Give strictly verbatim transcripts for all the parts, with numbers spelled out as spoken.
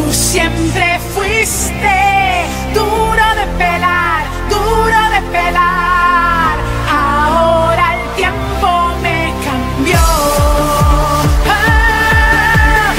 Tú siempre fuiste duro de pelar, duro de pelar. Ahora el tiempo me cambió. Ah,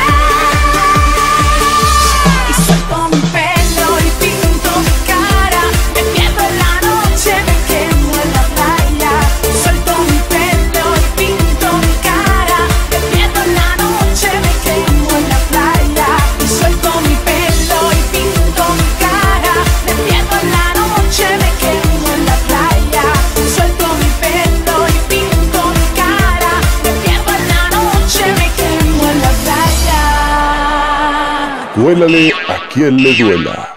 ah, y suelto mi pelo y pinto mi cara. Me pierdo en la noche, me quemo en la playa. Suelto mi pelo y pinto mi cara. Me pierdo en la noche, me quemo en la playa. Y suelto mi pelo y pinto mi cara. Me pierdo en la noche, me quemo en la playa. Suelto mi pelo y pinto mi cara. Me pierdo en la noche, me quemo en la playa. Duélale a quien le duela.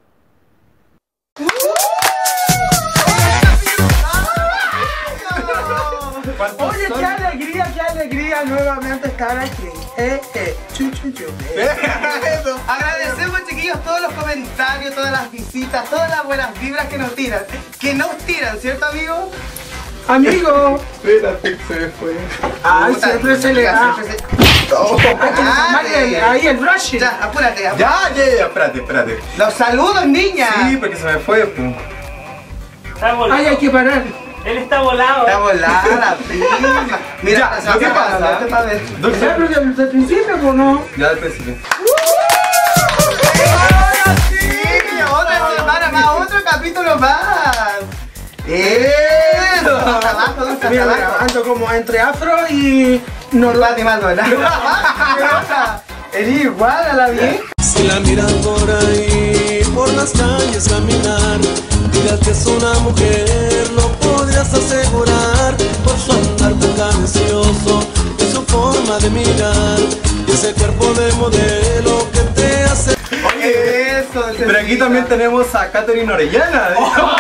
Oye, qué alegría, qué alegría nuevamente estar aquí. Eh, eh, chu, chu, chu, eh. Agradecemos, chiquillos, todos los comentarios, todas las visitas, todas las buenas vibras que nos tiran. Que nos tiran, ¿cierto, amigo? Amigo. Espérate que se me fue. Ay, Puta, siempre se le da. siempre se- Hay que Ah, llamarle ya, ahí el brushing. Ya, apúrate, apúrate. Ya, ya, ya, espérate, espérate. Los saludos, niña. Sí, porque se me fue, pues. Está volado. Ay, hay que parar. Él está volado. Está volada la prima. Mira, Ya, se lo que va a pasa- pasar, para ver. Dulce. Ya, pero desde el principio, pues no. Ya al principio. ¡Ahora sí! Otra semana más, otro capítulo más. ¡Eso! Hasta abajo, dulce, hasta Mira, mira, abajo. ando como entre afro y normal. Pati Maldonado. Eres igual a la bien. Si la miras por ahí, por las calles caminar, dirás que es una mujer, lo podrías asegurar, por su andar tan cadencioso, y su forma de mirar, y ese cuerpo de modelo que te hace... Eso, Pero aquí también tenemos a Catherine Orellana.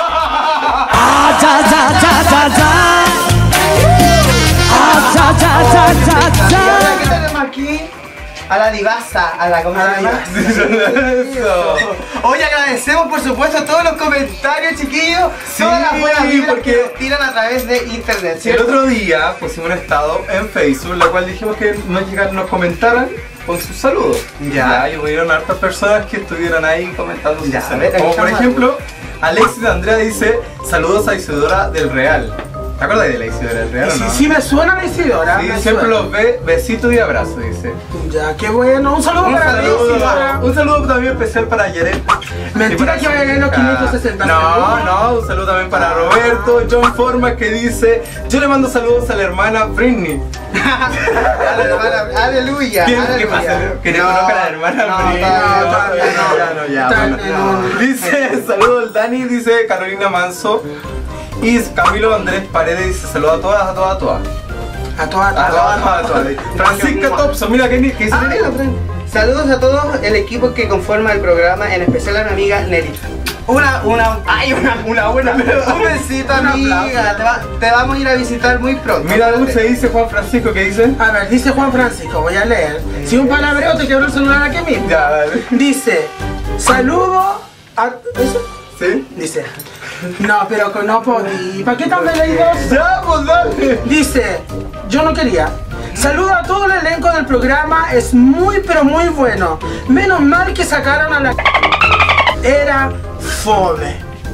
¿Y ahora qué tenemos aquí? A la divasa, a la ¿cómo se llama? Eso. Hoy agradecemos por supuesto todos los comentarios, chiquillos, Sí, todas las buenas vibras porque- que nos tiran a través de internet, El ¿cierto? otro día pusimos un estado en Facebook, la cual dijimos que nos, llegaran, nos comentaran con sus saludos. Ya. Y hubieron hartas personas que estuvieron ahí comentando sus Ya, saludos. a ver, Como por escuchamos ejemplo, Alexis Andrea dice, saludos a Isidora del Real. ¿Te acuerdas de la Isidora del Real o Sí, no? sí me suena la Isidora. Sí, me siempre suena. los ve, besitos y abrazos, dice. Ya, qué bueno. Un saludo Un para ti, saludo, Isidora. un saludo también especial para Yaret. Mentira Y para que su vaya a ganar los hija. quinientos sesenta. No, no, un saludo también para Roberto, John Forma que dice, yo le mando saludos a la hermana Britney. Aleluya, aleluya. ¿Qué, ¿Qué aleluya. pasa? Que te conozca a la hermana no, Britney. todavía no, todavía no, ya no, ya, Tan- bueno. no. Dice, saludos al Dani, dice Carolina Manso. Y Camilo Andrés Paredes dice, saludos a todas, a todas, a todas. A todas, A todas, a todas, a todas. Francisca Thompson, mira que dice. Ah, mira, Fran. Saludos a todos el equipo que conforma el programa, en especial a mi amiga Nelly. Una, una, ay, una, una buena. Un besito, Un amiga. aplauso. Te, va- te vamos a ir a visitar muy pronto. Mira, Dulce dice Juan Francisco, ¿qué dice? A ver, dice Juan Francisco, voy a leer. Si un palabreo te quebró el celular aquí mismo. Ya, dale. Dice, saludo a... ¿Eso? ¿Sí? Dice, no, pero que no podí. ¿Para qué tan leídos? Ya, pues dale. Dice, yo no quería. Saludo a todo el elenco del programa, es muy pero muy bueno. Menos mal que sacaron a la... Era fome.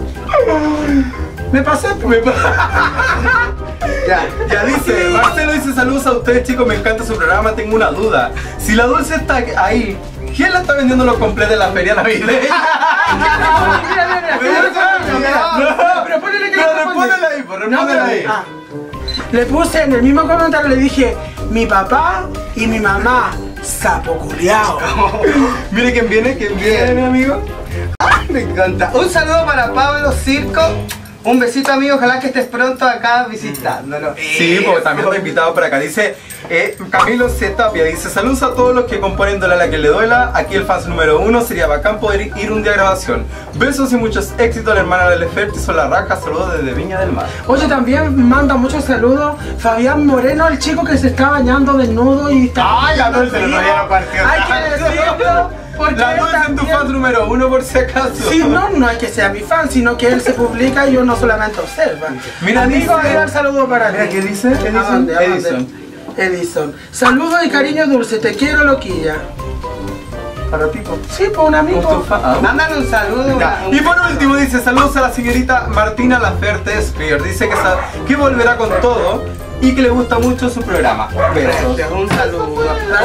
Me pasé, Me pa- Ya. Ya dice, Marcelo dice saludos a ustedes chicos, me encanta su programa, tengo una duda. Si la Dulce está ahí, ¿quién la está vendiendo los completos en la feria navideña? Mira, mira, mira, mira. Pero ponele que Pero le responde. respóndela ahí, pues, No, respóndela pero- ahí. ah. Le puse en el mismo comentario, le dije, mi papá y mi mamá, sapo culiao. Mire quién viene, quién viene, mi amigo. Me encanta. Un saludo para Pablo Circo. Un besito, amigo. Ojalá que estés pronto acá visitándonos. Sí, porque también está invitado por acá. Dice eh, Camilo C. Tapia, dice saludos a todos los que componen Duela la que le duela. Aquí el fans número uno, sería bacán poder ir un día a grabación. Besos y muchos éxitos a la hermana de Lefert y Sola Raja. Saludos desde Viña del Mar. Oye, también manda muchos saludos Fabián Moreno, el chico que se está bañando desnudo y está... Ay, la Dulce, no había partido. Hay que decirlo, porque La él Dulce es tu también- fan número uno por si acaso. Sí, no, no es que sea mi fan, sino que él se publica y yo no solamente observa. Mira, amigo, dice- ahí va el saludo para ti. Mira, ¿qué dice? ¿A Edison. dónde? ¿A dónde? Edison. Edison. Saludos y cariño dulce, te quiero loquilla. para ti. po. Sí, pues un amigo. Con tu fa- ah, Mándale un saludo. Ya. una- Y por último dice saludos a la señorita Martina Laferte Spear. Dice que, sa- que volverá con todo y que le gusta mucho su programa. Besos. Un saludo.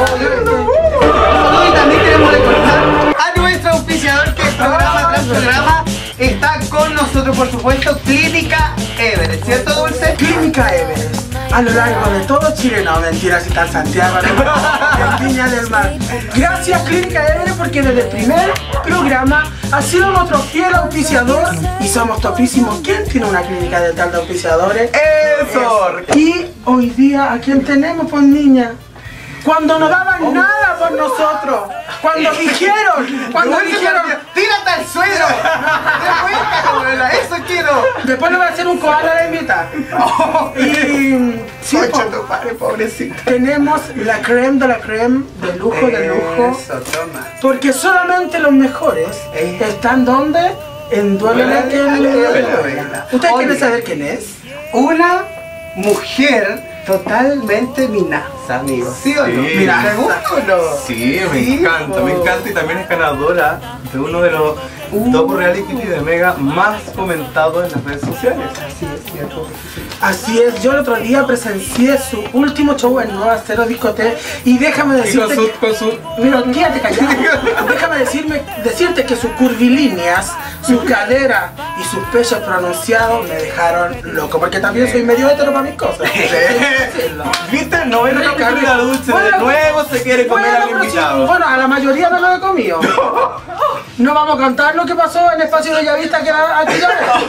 Y también queremos recordar a nuestro auspiciador que programa tras programa está con nosotros, por supuesto, Clínica Everest, ¿cierto, Dulce? Clínica Everest. A lo largo de todo Chile, no, mentira, si está en Santiago, en Viña del Mar. Gracias Clínica Everest porque desde el primer programa ha sido nuestro fiel auspiciador y somos topísimos. ¿Quién tiene una clínica de tal de auspiciadores? ¡Eso! Y hoy día, ¿a quién tenemos, pues niña? Cuando no daban nada por nosotros, cuando dijeron, cuando Dulce, dijeron, ¡tírate al suelo! ¡Te cuenta, cabrona! ¡Eso quiero! después le voy a hacer un koala a la invita. Y sí, Concha po, tu padre, pobrecito. tenemos la creme de la creme, de lujo de lujo, Eso, toma. porque solamente los mejores Eh. están donde en Duele a quien le duela. Duela. ¿Ustedes quieren Oye. saber quién es? Una mujer totalmente minaza, amigo. ¿Sí o no? Sí. Mira, ¿te gusta o no? Sí, me Sí, encanta, po. me encanta y también es ganadora de uno de los Uh. docu-reality de Mega más comentados en las redes sociales. Sí, es cierto. Así es, yo el otro día presencié su último show en Nueva Cero Discoteca y déjame Y con decirte su, que... con su Mira, quédate callado. Déjame decirme, decirte que sus curvilíneas, su cadera y sus pechos pronunciados me dejaron loco, porque también soy medio hetero para mis cosas. ¿Viste? No es Rica, la rica. dulce, Bueno, de nuevo se quiere comer bueno, al pero sí, invitado. bueno, a la mayoría no lo he comido. No vamos a contar lo que pasó en Espacio Bellavista que era aquella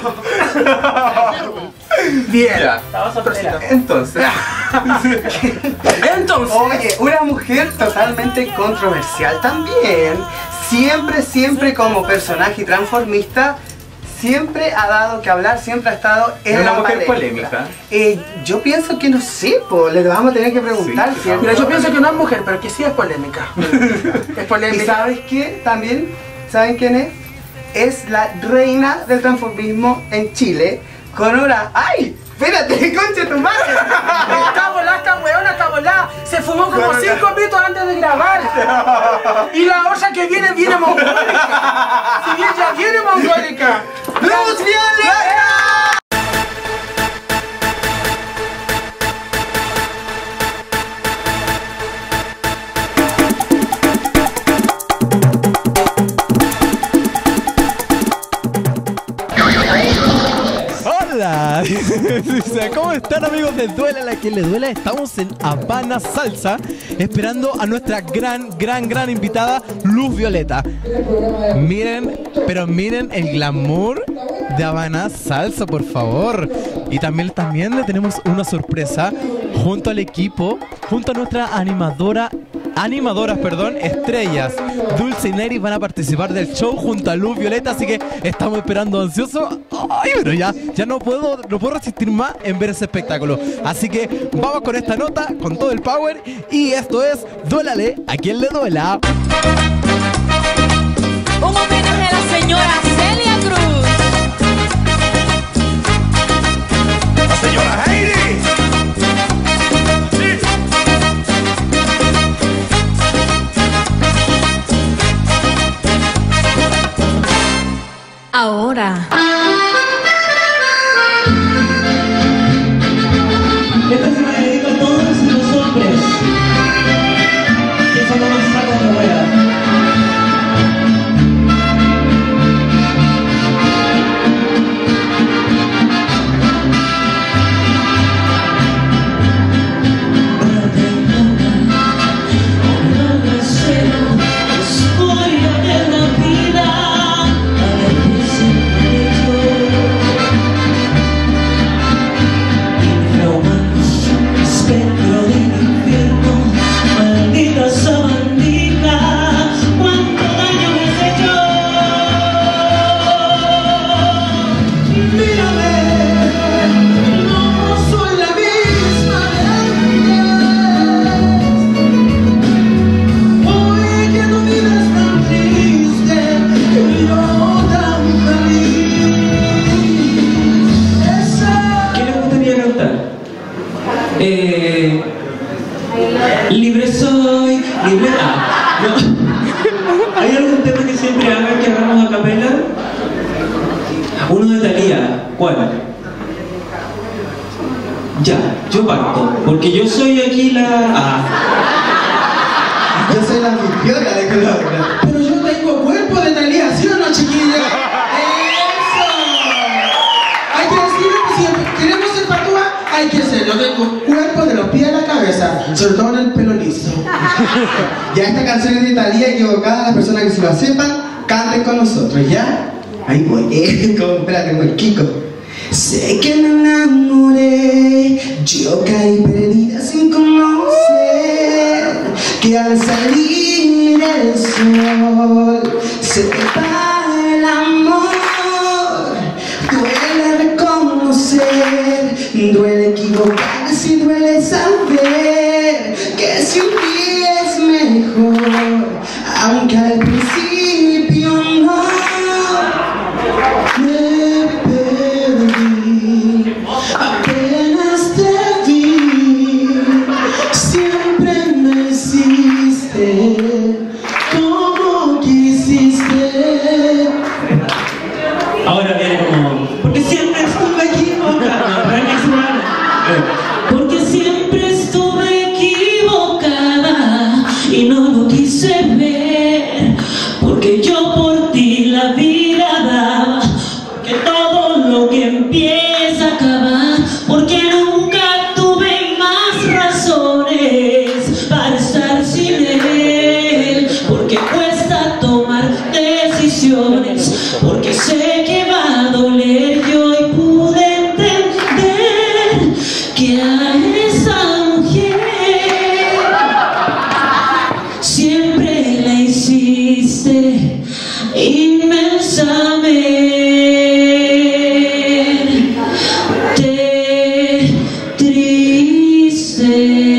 vez. Bien. Ya. Estaba soltera. Entonces, Entonces, Oye, una mujer totalmente controversial también. Siempre, siempre como personaje transformista, siempre ha dado que hablar, siempre ha estado en Es una la mujer palestra. polémica. Eh, yo pienso que no sé, po, le vamos a tener que preguntar, Sí, ¿cierto? mira, yo pienso que no es mujer, pero que sí es polémica. Es ¿Y polémica. sabes qué? También, ¿saben quién es? Es la reina del transformismo en Chile, con una... ¡Ay! Espérate, concha tu madre. Está volada, esta weona, está volada. Se fumó como cinco pitos antes de grabar. Y la otra que viene, viene mongólica. Si bien ya viene mongólica. ¡Luz Violeta! Hola, ¿cómo están amigos de Duela a la que le duela? Estamos en Habana Salsa esperando a nuestra gran, gran, gran invitada Luz Violeta. Miren, pero miren el glamour de Habana Salsa, por favor. Y también, también le tenemos una sorpresa junto al equipo, junto a nuestra animadora Animadoras, perdón, estrellas Dulce y Neri van a participar del show junto a Luz Violeta, así que estamos esperando ansioso. Ay, pero ya, ya no puedo, no puedo resistir más en ver ese espectáculo. Así que vamos con esta nota, con todo el power. Y esto es Duélale a quien le duela. Un homenaje a la señora Celia Cruz. La señora Heidi. Ahora. Esta se la dedico a todos los hombres que son los más sacos de rueda. ¿Qué le gustaría cantar? Eh, libre soy, libre. Ah, no. ¿Hay algún tema que siempre hagan que hagamos a capela? Uno de Thalía. ¿Cuál? Ya, yo parto. Porque yo soy aquí la... Ah. Yo soy la anfitriona de Colombia. Pero yo tengo cuerpo de Thalía, ¿sí o no, chiquilla? ¡Eso! Hay que decirlo, si queremos ser patúa, hay que serlo. Tengo cuerpo de los pies a la cabeza, sobre todo en el pelo liso. Ya esta canción es de Thalía equivocada. Las personas que se lo sepan, canten con nosotros, ¿ya? Ahí voy. Eh, como, espérate, como el Kiko. Sé que me enamoré, yo caí perdida sin conocer que al salir el sol se te va el amor. Duele reconocer, duele equivocarse y duele saber que sin ti es mejor, aunque al principio no. Me perdí, apenas te vi, siempre me hiciste como quisiste. Ahora viene como... Porque siempre estuve equivocada. Porque siempre estuve equivocada y no lo quise ver. Porque yo por ti la vida daba. Porque todo lo que empieza acaba. Porque nunca tuve más razones para estar sin él. Porque cuesta tomar decisiones. Porque sé que va a doler. Yo hoy pude entender que a esa mujer siempre la hiciste inmensamente triste.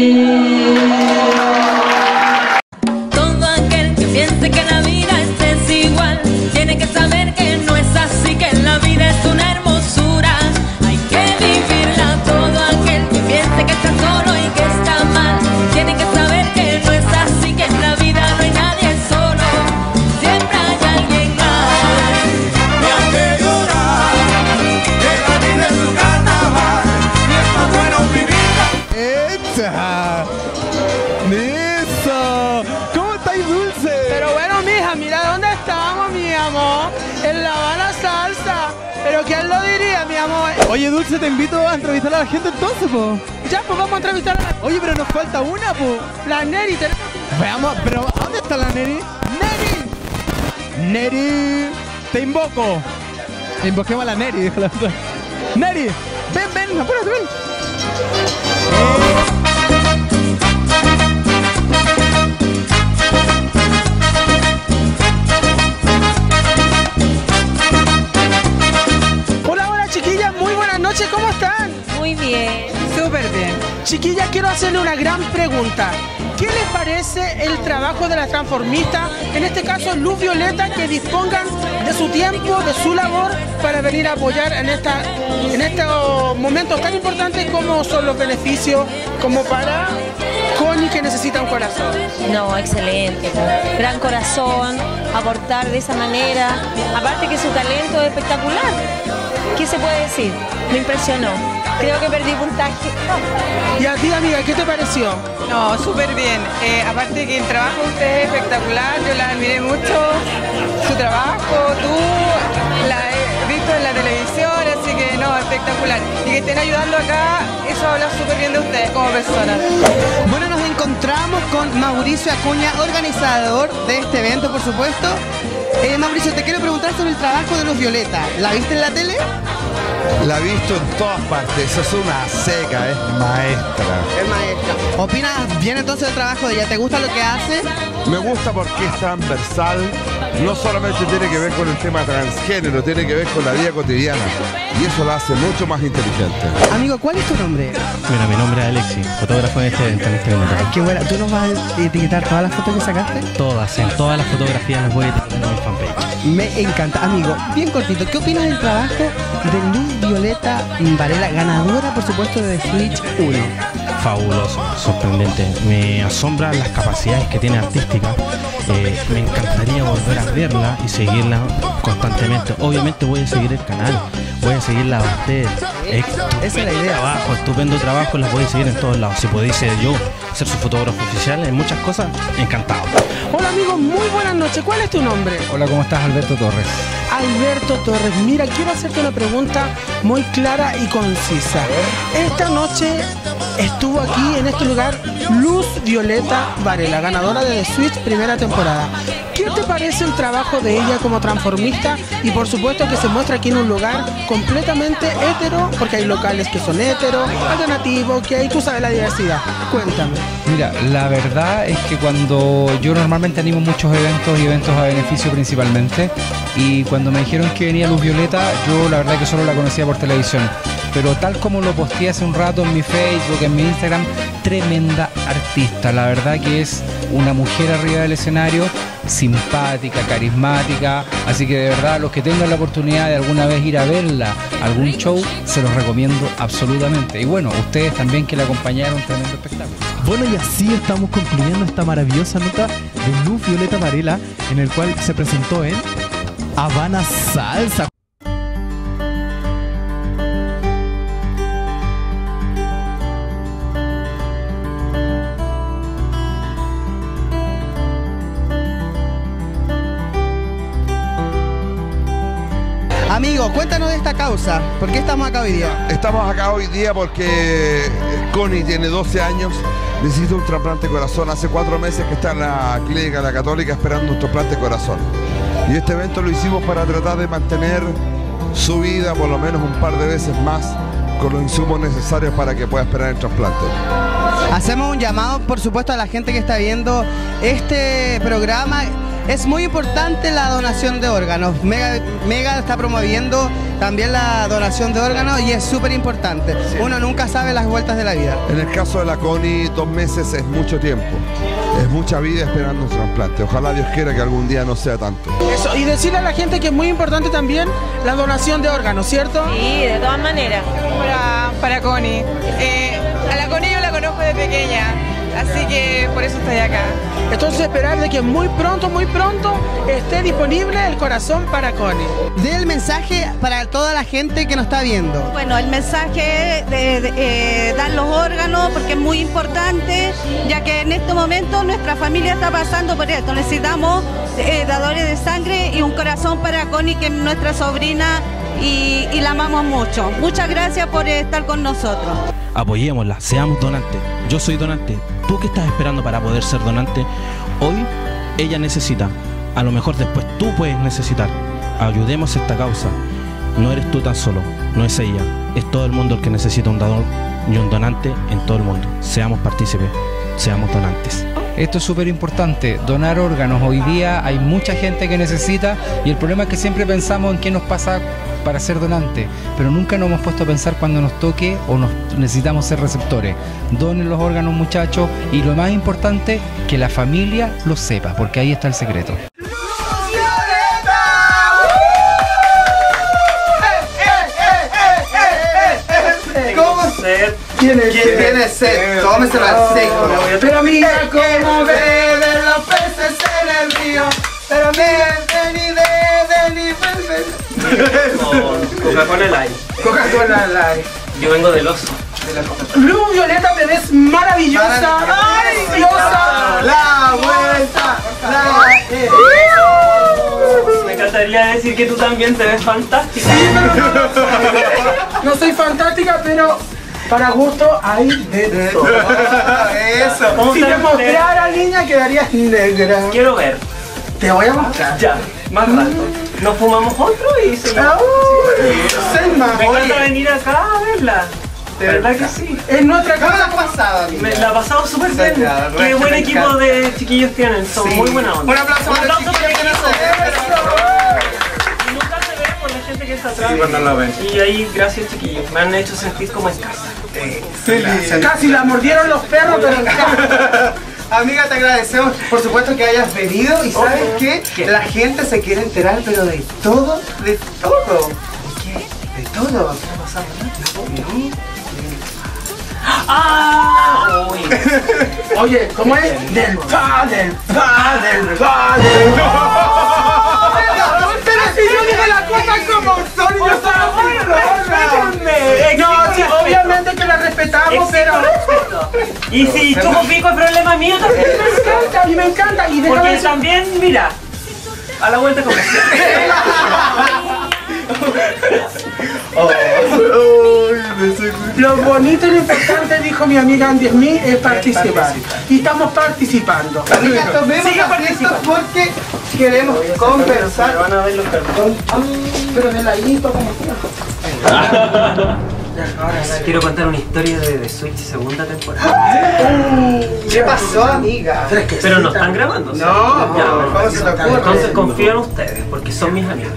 Todo aquel que piense que la vida es desigual tiene que saber que no es así, que la vida es una hermosura, hay que vivirla. Todo aquel que piense que está solo y que está mal tiene que saber que no es así, que en la vida no hay nadie solo, siempre hay alguien más. Me hace llorar, que la vida es un carnaval y es más bueno vivirla. ¡Echa! ¡Eso! ¿Cómo estáis, Dulce? Pero bueno, mija, mira dónde estamos, mi amor. En La Habana Salsa. Pero ¿quién lo diría, mi amor? Oye, Dulce, te invito a entrevistar a la gente entonces, po. Ya, pues vamos a entrevistar a la, Oye, pero nos falta una, po. la Neri. Te- Veamos, pero ¿dónde está la Neri? ¡Neri! ¡Neri! ¡Te invoco! Invoquemos a la Neri, dijo la otra. ¡Neri! ¡Ven, ven! ¡Apúrate, ven! Hola, hola, chiquillas. Muy buenas noches. ¿Cómo están? Muy bien. Súper bien. Chiquillas, quiero hacerle una gran pregunta. ¿Qué les parece el trabajo de las transformistas, en este caso Luz Violeta, que dispongan de su tiempo, de su labor para venir a apoyar en, esta, en estos momentos tan importantes como son los beneficios, como para Connie que necesita un corazón? No, excelente. Gran corazón, aportar de esa manera. Aparte que su talento es espectacular. ¿Qué se puede decir? Me impresionó. Creo que perdí puntaje. Y a ti, amiga, ¿qué te pareció? No, súper bien. Eh, aparte que el trabajo de usted es espectacular, yo la admiré mucho. Su trabajo, tú, la he visto en la televisión, así que no, espectacular. Y que estén ayudando acá, eso habla súper bien de ustedes como personas. Bueno, nos encontramos con Mauricio Acuña, organizador de este evento, por supuesto. Eh, Mauricio, te quiero preguntar sobre el trabajo de Luz Violeta. ¿La viste en la tele? La he visto en todas partes, eso es una seca, es maestra. Es maestra. ¿Opinas bien entonces del trabajo de ella? ¿Te gusta lo que hace? Me gusta porque es transversal, no solamente tiene que ver con el tema transgénero, tiene que ver con la vida cotidiana. Y eso la hace mucho más inteligente. Amigo, ¿cuál es tu nombre? Mira, mi nombre es Alexi, fotógrafo en este evento, en este evento. Ay, qué buena. ¿Tú nos vas a etiquetar todas las fotos que sacaste? Todas, en todas las fotografías las voy a etiquetar en mi fanpage. Me encanta. Amigo, bien cortito, ¿qué opinas del trabajo de Luz Violeta Varela, ganadora, por supuesto, de Switch uno? fabuloso, sorprendente. Me asombran las capacidades que tiene artísticas. Eh, me encantaría volver a verla y seguirla constantemente. Obviamente voy a seguir el canal, voy a seguirla a usted. Esa es la idea. Trabajo, estupendo trabajo, las voy a seguir en todos lados. Si pudiese yo ser su fotógrafo oficial en muchas cosas, encantado. Hola amigos, muy buenas noches. ¿Cuál es tu nombre? Hola, ¿cómo estás? Alberto Torres. Alberto Torres, mira, quiero hacerte una pregunta muy clara y concisa. Esta noche estuvo aquí en este lugar Luz Violeta Varela, ganadora de The Switch primera temporada. ¿Qué te parece el trabajo de ella como transformista? Y por supuesto que se muestra aquí en un lugar completamente hétero, porque hay locales que son hétero, alternativos, que hay, tú sabes la diversidad. Cuéntame. Mira, la verdad es que cuando yo normalmente animo muchos eventos y eventos a beneficio principalmente, y cuando me dijeron que venía Luz Violeta, yo la verdad que solo la conocía por televisión, pero tal como lo posteé hace un rato en mi Facebook, en mi Instagram, tremenda artista, la verdad que es una mujer arriba del escenario, simpática, carismática, así que de verdad los que tengan la oportunidad de alguna vez ir a verla, algún show, se los recomiendo absolutamente. Y bueno, ustedes también que la acompañaron, tremendo espectáculo. Bueno, y así estamos concluyendo esta maravillosa nota de Luz Violeta Varela, en el cual se presentó en Habana Salsa. Amigo, cuéntanos de esta causa. ¿Por qué estamos acá hoy día? Estamos acá hoy día porque Connie tiene doce años, necesita un trasplante de corazón. Hace cuatro meses que está en la clínica de la Católica esperando un trasplante de corazón. Y este evento lo hicimos para tratar de mantener su vida por lo menos un par de veces más con los insumos necesarios para que pueda esperar el trasplante. Hacemos un llamado, por supuesto, a la gente que está viendo este programa. Es muy importante la donación de órganos. Mega, Mega está promoviendo también la donación de órganos y es súper importante. Sí. Uno nunca sabe las vueltas de la vida. En el caso de la Connie, dos meses es mucho tiempo. Es mucha vida esperando un trasplante. Ojalá Dios quiera que algún día no sea tanto. Eso, y decirle a la gente que es muy importante también la donación de órganos, ¿cierto? Sí, de todas maneras. Para, para Connie. Eh, a la Connie yo la conozco de pequeña. Así que por eso estoy acá. Entonces esperar de que muy pronto, muy pronto esté disponible el corazón para Connie. Dé el mensaje para toda la gente que nos está viendo. Bueno, el mensaje de, de eh, dar los órganos porque es muy importante, ya que en este momento nuestra familia está pasando por esto. Necesitamos eh, dadores de sangre y un corazón para Connie, que es nuestra sobrina y, y la amamos mucho. Muchas gracias por estar con nosotros. Apoyémosla, seamos donantes. Yo soy donante. ¿Tú qué estás esperando para poder ser donante? Hoy ella necesita, a lo mejor después tú puedes necesitar. Ayudemos a esta causa. No eres tú tan solo, no es ella, es todo el mundo el que necesita un dador y un donante en todo el mundo. Seamos partícipes, seamos donantes. Esto es súper importante, donar órganos. Hoy día hay mucha gente que necesita y el problema es que siempre pensamos en qué nos pasa para ser donante, pero nunca nos hemos puesto a pensar cuando nos toque o nos necesitamos ser receptores. Donen los órganos, muchachos, y lo más importante, que la familia lo sepa, porque ahí está el secreto. ¿Cómo sed? ¿Quién es sed? ¿Tiene sed? Tómeselo al seco. Pero mira cómo beben los peces en el río. Pero mira, ven y beben y beben. Coca-Cola Light. Coca-Cola Light. Yo vengo del oso. Luz Violeta, te ves maravillosa. ¡Ay, diosa! La vuelta. La... Me encantaría decir que tú también te ves fantástica. Sí, pero no, no, no soy fantástica, pero para gusto hay de todo. Eso. Si te mostrara, niña, quedarías negra. Quiero ver. Te voy a mostrar. Ya, más rato. Nos fumamos otro y se ah, uy, Me encanta venir acá a verla. De verdad que sí. Es nuestra casa pasada. Me la ha pasado súper bien. Qué buen equipo de chiquillos tienen. Son sí. muy buena onda. Un aplauso para los chiquillos que no se ven. Y nunca se ve por la gente que está atrás. Sí, cuando lo ven. Y ahí, gracias chiquillos. Me han hecho sentir como en casa. Sí, sí. Casi la mordieron los perros, pero en casa. Amiga, te agradecemos, por supuesto, que hayas venido y sabes oh, que ¿qué? La gente se quiere enterar, pero de todo, de todo. ¿Qué? De todo. ¿Qué está pasando? ¡Ah! Uy. Oye, ¿cómo es? Del pa, del pa, del pa, del pa. Pero si yo digo las cosas como son y yo soy No, sí, obviamente que la respetamos, pero... Y si chupo pico es problema mío también. Me encanta, a mí me encanta. Y déjame Porque decir- también, mira, a la vuelta comercial. Lo bonito y lo importante, dijo mi amiga Andy Smith, es participar. Y estamos participando. Amiga, tomemos Sigue asiento participando. porque queremos conversar. Van a ver los cartones. Pero de ladito como quieras. Quiero contar una historia de The Switch segunda temporada. ¿Qué pasó, amiga? Pero no están grabando. ¿sí? No, Ya, ¿cómo bueno. se te ocurre? Entonces confío en ustedes, porque son mis amigas.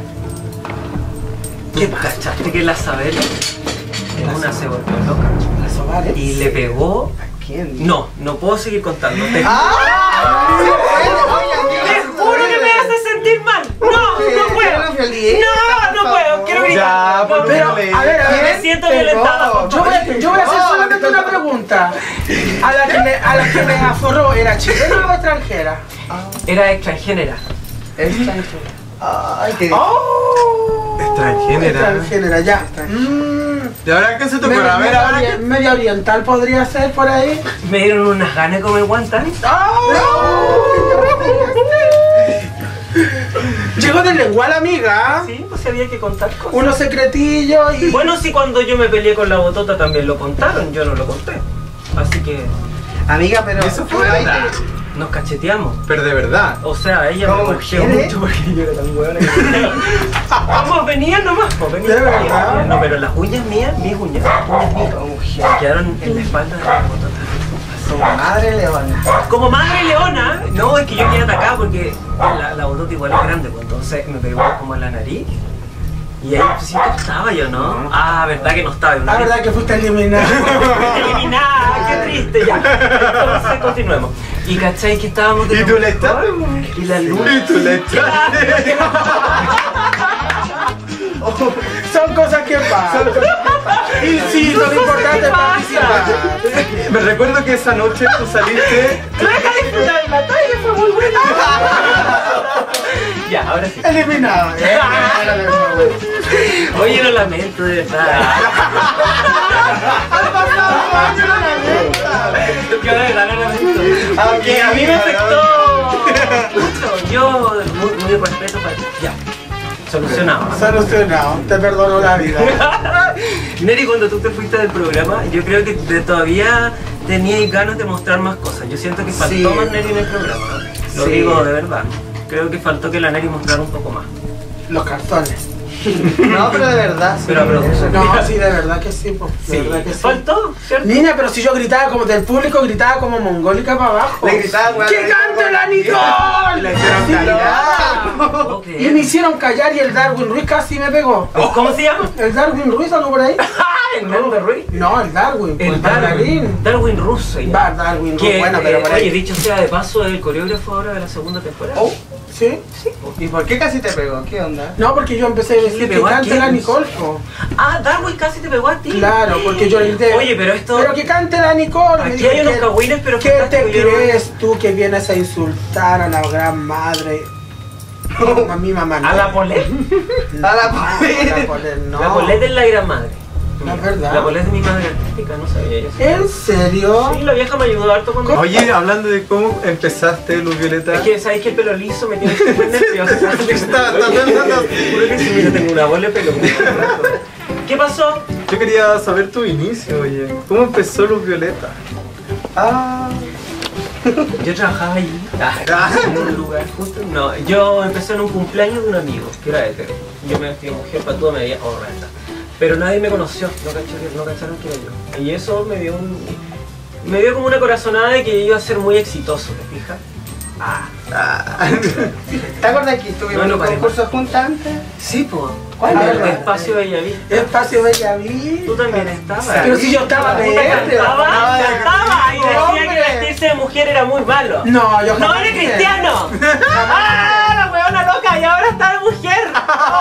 ¿Qué cachaste que la Sabel es una se volvió loca? Y le pegó. ¿A quién? No, no puedo seguir contando. Te ¡Ah! ¡Te juro que me hace sentir mal! ¡No, no puedo! ¡No, no puedo! ¡Quiero gritar! Ya, pero, a ver, a ver, me siento violentada. por Yo voy, a, yo voy a hacer No, solamente una pregunta. A la que le, a la que le aforró, ¿era chilena o extranjera? Era extranjera. Extranjera. Ay, qué Oh, Extranjera. extranjera, ya. ¿Y ahora qué se te ocurre? A ver, Media, ahora ori- qué. media oriental podría ser por ahí. Me dieron unas ganas de comer guantán. Llegó del lengual, amiga. Sí, pues había que contar cosas. Unos secretillos y... Bueno, sí, cuando yo me peleé con la botota también lo contaron, yo no lo conté. Así que Amiga, pero... Eso fue pero ahí verdad. te- nos cacheteamos. Pero de verdad. O sea, ella me ¿Cómo golpeó quiere? mucho porque yo era tan huevona que... Vamos, venían nomás, pues venían. ¿De verdad? No, pero las uñas mías, mis uñas, las uñas mías, me quedaron en la espalda de la botota. Como madre leona. Como madre leona, no, es que yo quedé atacada porque la, la botota igual es grande, pues entonces me pegó como en la nariz. Y ahí pues, sí que estaba yo, ¿no? Ah, verdad que no estaba. Una La vez- verdad que fuiste eliminada. Eliminada, qué triste ya. Entonces continuemos. Y cachai que estábamos de ¿Y lo tú le mejor, echaste? Y la luna. ¿Y tú le echaste? Son cosas que pasan. Y sí, lo importante es participar. Me recuerdo que esa noche tú saliste. Deja de disfrutar, la talla fue muy buena. Ya, ahora sí. Eliminada. Oye, lo lamento, de verdad. Yo de verdad lo lamento. Porque a mí me afectó mucho. Yo, muy, muy respeto para ti. Ya. Solucionado. Solucionado. Te perdono la vida. Neri, cuando tú te fuiste del programa, yo creo que te- todavía tenías ganas de mostrar más cosas. Yo siento que faltó Sí. más Neri en el programa. Lo Sí. digo de verdad. Creo que faltó que la Neri mostrara un poco más. Los cartones. No, pero de verdad. sí. Pero a producción. No, sí, de verdad que sí, pues. De Sí. verdad que sí. Faltó, ¿cierto? Niña, pero si yo gritaba como del público, gritaba como mongólica para abajo. Le gritaba, weón, ¡Que le cante la Nicole! Le hicieron Sí, callar. No puedo Y creer. me hicieron callar y el Darwin Ruiz casi me pegó. ¿Cómo se llama? ¿El Darwin Ruiz algo por ahí? Hernando Ruiz. No, el Darwin, pues, El el Darwin. bailarín. Darwin Russo. ya. Va, Darwin Ruiz, Que, bueno, pero eh, por ahí. oye, dicho sea de paso, el coreógrafo ahora de la segunda temporada. Oh, ¿sí? ¿Y por qué casi te pegó? ¿Qué onda? No, porque yo empecé a ¿Le decir que pegó a cante quién? la Nicole. po. Ah, Darwin casi te pegó a ti. Claro, porque yo le grité. Oye, pero esto... Pero que cante la Nicole. Me Aquí dijo, hay unos ¿qué- cagüines, pero ¿Qué te fantásticos, yo no- crees tú que vienes a insultar a la gran madre? A mi mamá no. A la Polet. A la A la Polet, no. La Polet es la gran madre. No es verdad. La Polet es mi madre artística, no sabía yo. ¿En serio? Sí, la vieja me ayudó harto cuando... Oye, hablando de cómo empezaste, Luz Violeta. Es que, ¿sabes que el pelo liso me tiene súper nervioso? Está- está pensando así. Juro que sí, mira, tengo una bola de pelo. ¿Qué pasó? Yo quería saber tu inicio, oye. ¿Cómo empezó Luz Violeta? Ah... Yo trabajaba allí, ah, en un lugar justo. No, yo empecé en un cumpleaños de un amigo, que era hetero. Yo me vestí de mujer para toda mi vida, horrenda. Pero nadie me conoció, no cacharon, no cacharon que era yo. Y eso me dio un... Me dio como una corazonada de que iba a ser muy exitoso, ¿te fijas? Ah. ¿Te acuerdas que estuvimos No, no, en un paré, concurso juntos antes? Sí, pues. ¿Cuál En era? el Espacio Bellavista. Espacio Bellavista. Tú también estabas. Pero si yo estaba Puta, verde. cantaba, cantaba y decía Hombre. que vestirse de mujer era muy malo. No, yo ¡No jamás eres dije. cristiano! ¡Ah, la weona loca! Y ahora está de mujer.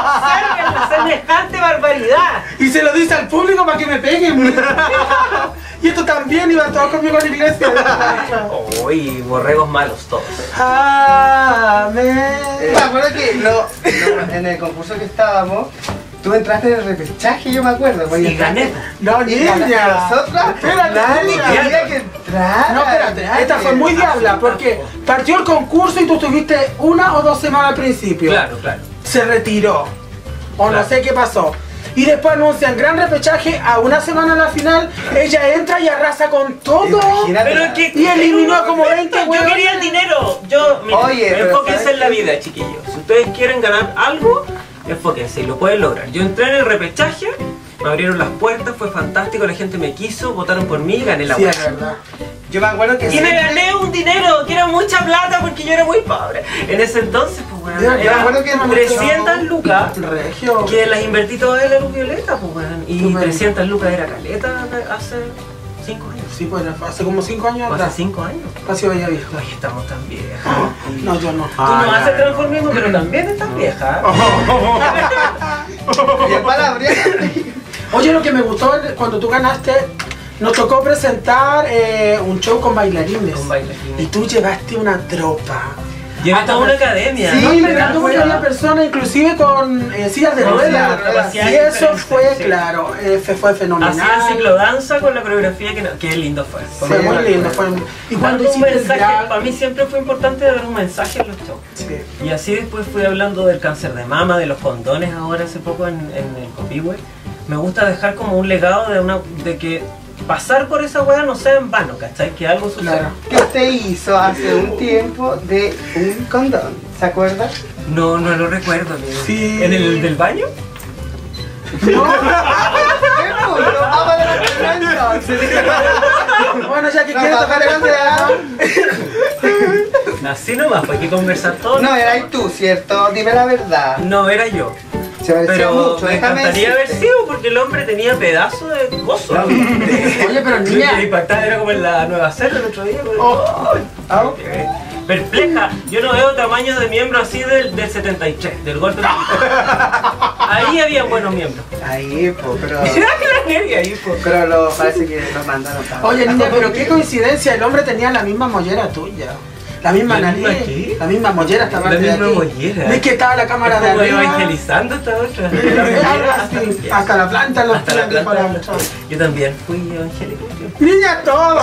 Observen la semejante barbaridad. Y se lo dice al público para que me peguen. Y esto también iba todo conmigo a la iglesia. Uy, borregos malos todos. Amén. Me acuerdo que no, no, en el concurso que estábamos, tú entraste en el repechaje, yo me acuerdo. pues, Y gané. No, niña. Nosotros, Espérate, nadie niña. quería que entrara. No, espérate, nadie. esta fue muy diabla porque partió el concurso y tú estuviste una o dos semanas al principio. Claro, claro. Se retiró. O no Claro. sé qué pasó. Y después anuncian gran repechaje a una semana a la final. Ella entra y arrasa con todo. Imagínate. Pero que Y eliminó a como veinte Yo huevones. quería el dinero. Yo, miren, Oye, pero enfóquense ¿sabes en la qué? vida, chiquillos. Si ustedes quieren ganar algo, enfóquense y lo pueden lograr. Yo entré en el repechaje, me abrieron las puertas, fue fantástico, la gente me quiso, votaron por mí y gané la Sí, hueá. es verdad. Yo me acuerdo que Y me siempre- gané un dinero que era mucha plata porque yo era muy pobre. En ese entonces, pues weón, Yo me era acuerdo que no- trescientas lucas Regio. que las invertí todas en la luz violeta, pues weón. Y Súper. trescientas lucas era caleta hace cinco años. Sí, pues hace como cinco años O atrás. hace cinco años. Casi había visto. Ay, estamos tan viejas. No, yo no. Tú no haces transformismo, pero también estás vieja. Bien palabreada. Oye, lo que me gustó cuando tú ganaste, nos tocó presentar eh, un show con bailarines. Con bailarines. Y tú llevaste una tropa. Llevé toda una academia. Sí, ¿no? me Te das encantó porque cuenta. había personas inclusive con eh, sillas de Con ruedas. sillas de ruedas, Y sí, eso diferentes, fue, sí. claro, eh, fue, fue fenomenal. Hacían ciclodanza con la coreografía que, no- que lindo fue. Fue muy lindo. Fue, y cuando Dando un hiciste el mensaje, drag, para mí siempre fue importante dar un mensaje en los shows. sí. Y así después fui hablando del cáncer de mama, de los condones ahora hace poco en, en el Copihue. Me gusta dejar como un legado de una de que pasar por esa hueá no sea en vano, ¿cachai? Que algo suceda. Claro. ¿Qué usted hizo hace un tiempo de un condón? ¿Se acuerda? No, no lo recuerdo, amigo. Sí. ¿En el del baño? No. ¿Qué punto? Vamos a la entonces. Bueno, ya que No, quiere no, tocar el no, tema. Así nomás, pues hay que conversar todo. No, eras tú, ¿cierto? Dime la verdad. No, era yo. Se parecía Pero mucho, me déjame encantaría haber decirte. sido porque el hombre tenía pedazos de gozo. No, Oye, pero Lo niña. que impactaba era como en la Nueva Zelanda el otro día. como- Oh. ¡Ay! Qué perpleja. Yo no veo tamaños de miembro así del, del setenta y tres, del golpe militar. Ahí había buenos miembros. Ahí, pues, pero. Mira que la negra ahí, po. Pero lo, parece que nos mandaron para. Oye, niña, pero qué coincidencia, el hombre tenía la misma mollera tuya. La misma ¿La nariz, misma qué? la misma mollera esta La parte de misma aquí. mollera. ¿Ves que estaba la cámara de Como arriba? evangelizando esta otra. Eh, algo así, hasta la planta los Hasta la pies, dijo planta. la muchacha. Yo también fui evangélico. Niña, todo.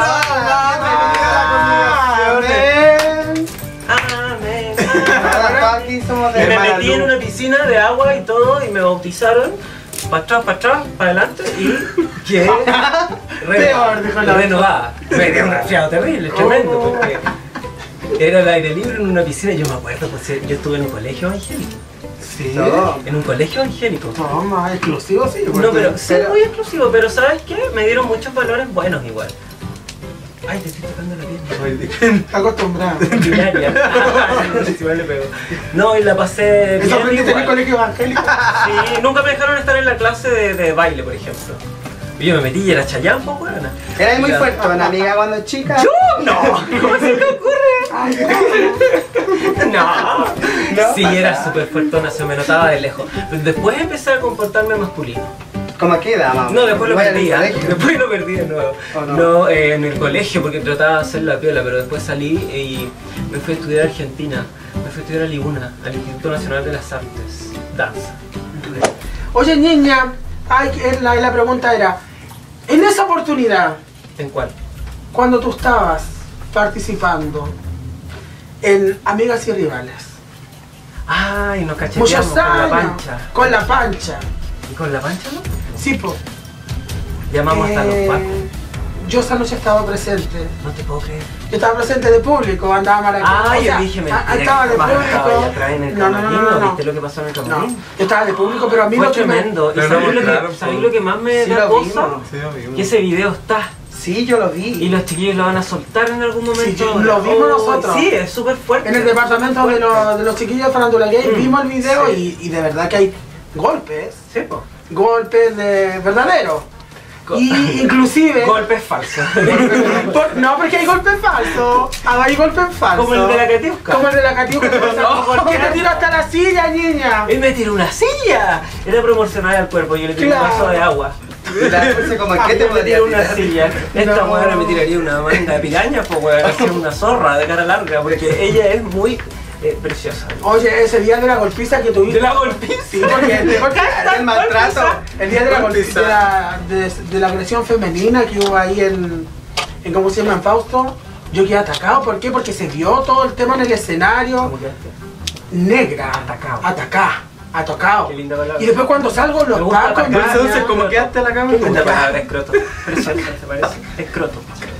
Amén. Amén. Ahora aquí somos de Y me hermana metí en Luz. una piscina de agua y todo y me bautizaron para atrás, para atrás, para adelante y quedé Peor, dijo la renovada. Me dio un resfriado terrible, tremendo, porque era el aire libre en una piscina. Yo me acuerdo, pues yo estuve en un colegio evangélico. Sí. En un colegio evangélico. Toma, exclusivo, sí. No, porque- pero sí, muy exclusivo, pero ¿sabes qué? Me dieron muchos valores buenos igual. Ay, te estoy tocando la pierna. Está acostumbrado. Ordinaria. Sí, vale, pegó. No, y la pasé ¿Eso bien aprendiste en el igual. colegio evangélico? Sí, nunca me dejaron estar en la clase de, de baile, por ejemplo. Y yo me metí y era Chayanne, pues, weona. Eras muy Ya. fuerte, una amiga cuando chica. ¡Yo! No, ¿cómo se te ocurre? No. Sí, era súper fuertona, se me notaba de lejos. Pero después empecé a comportarme masculino. ¿Cómo a qué edad, mamá? No, después lo Igual en el perdí, ¿ah? colegio. Después lo perdí de nuevo. ¿O no? No, eh, en el colegio porque trataba de hacer la piola, pero después salí y me fui a estudiar a Argentina. Me fui a estudiar a Libuna, al Instituto Nacional de las Artes, danza. Oye, niña, ay, que la, la pregunta era, en esa oportunidad, ¿En cuál? cuando tú estabas participando en Amigas y Rivales, Ay, nos cacheteamos muchos con la años, pancha. con la pancha, ¿Y con la pancha no? sí, po. Llamamos hasta los Eh, pacos. Yo esa noche estaba presente. No te puedo creer. Yo estaba presente de público, andaba maravilloso. Ah, O sea, yo dije, mentira, ah, estaba de que estaba público. ahí atrás en el No, no, no, camarín, no, no. ¿viste lo que pasó en el No, camarín? yo estaba de público, pero a mí Fue lo que me- tremendo. ¿Y Pero sabéis no, lo, claro, que, sabéis lo que más me Sí da lo cosa? vimos. Sí, lo vimos. Que ese video está. Sí, yo lo vi. Y los chiquillos lo van a soltar en algún momento. Sí, yo- lo vimos nosotros. Sí, es súper fuerte. En el departamento de los, de los chiquillos de Farándula Gay Mm, vimos el video sí. y, y de verdad que hay golpes, Sí, po. golpes de verdaderos. Go- Y inclusive... Golpes falsos. Por- no, porque hay golpes falsos. Ah, hay golpes falsos. Como el de la Catiusca. Como el de la Catiusca. No, ¿Por qué no. te tiró hasta la silla, niña? Él me tiró una silla. Era proporcional al cuerpo. Yo le tiré Claro. un vaso de agua. Y la Dulce como, ¿qué te Yo me podría tiro una tirar? silla. Esta No. mujer me tiraría una manga de piraña, pues weón, así una zorra de cara larga, porque ella es muy eh, preciosa. Oye, ese día de la golpiza que tuviste. De la golpiza. Sí, porque, porque El maltrato. el día de la golpiza, de la, de, de la agresión femenina que hubo ahí en, en ¿cómo se llama? En Fausto. Yo quedé atacado, ¿por qué? Porque se vio todo el tema en el escenario. Negra. Atacado. Atacá. Atacado. Qué linda palabra. Y después cuando salgo los Me gusta tacos. atacar. ya- Entonces, ¿cómo quedaste a la cama? Esta palabra escroto. Preciosa, ¿te parece? Escroto.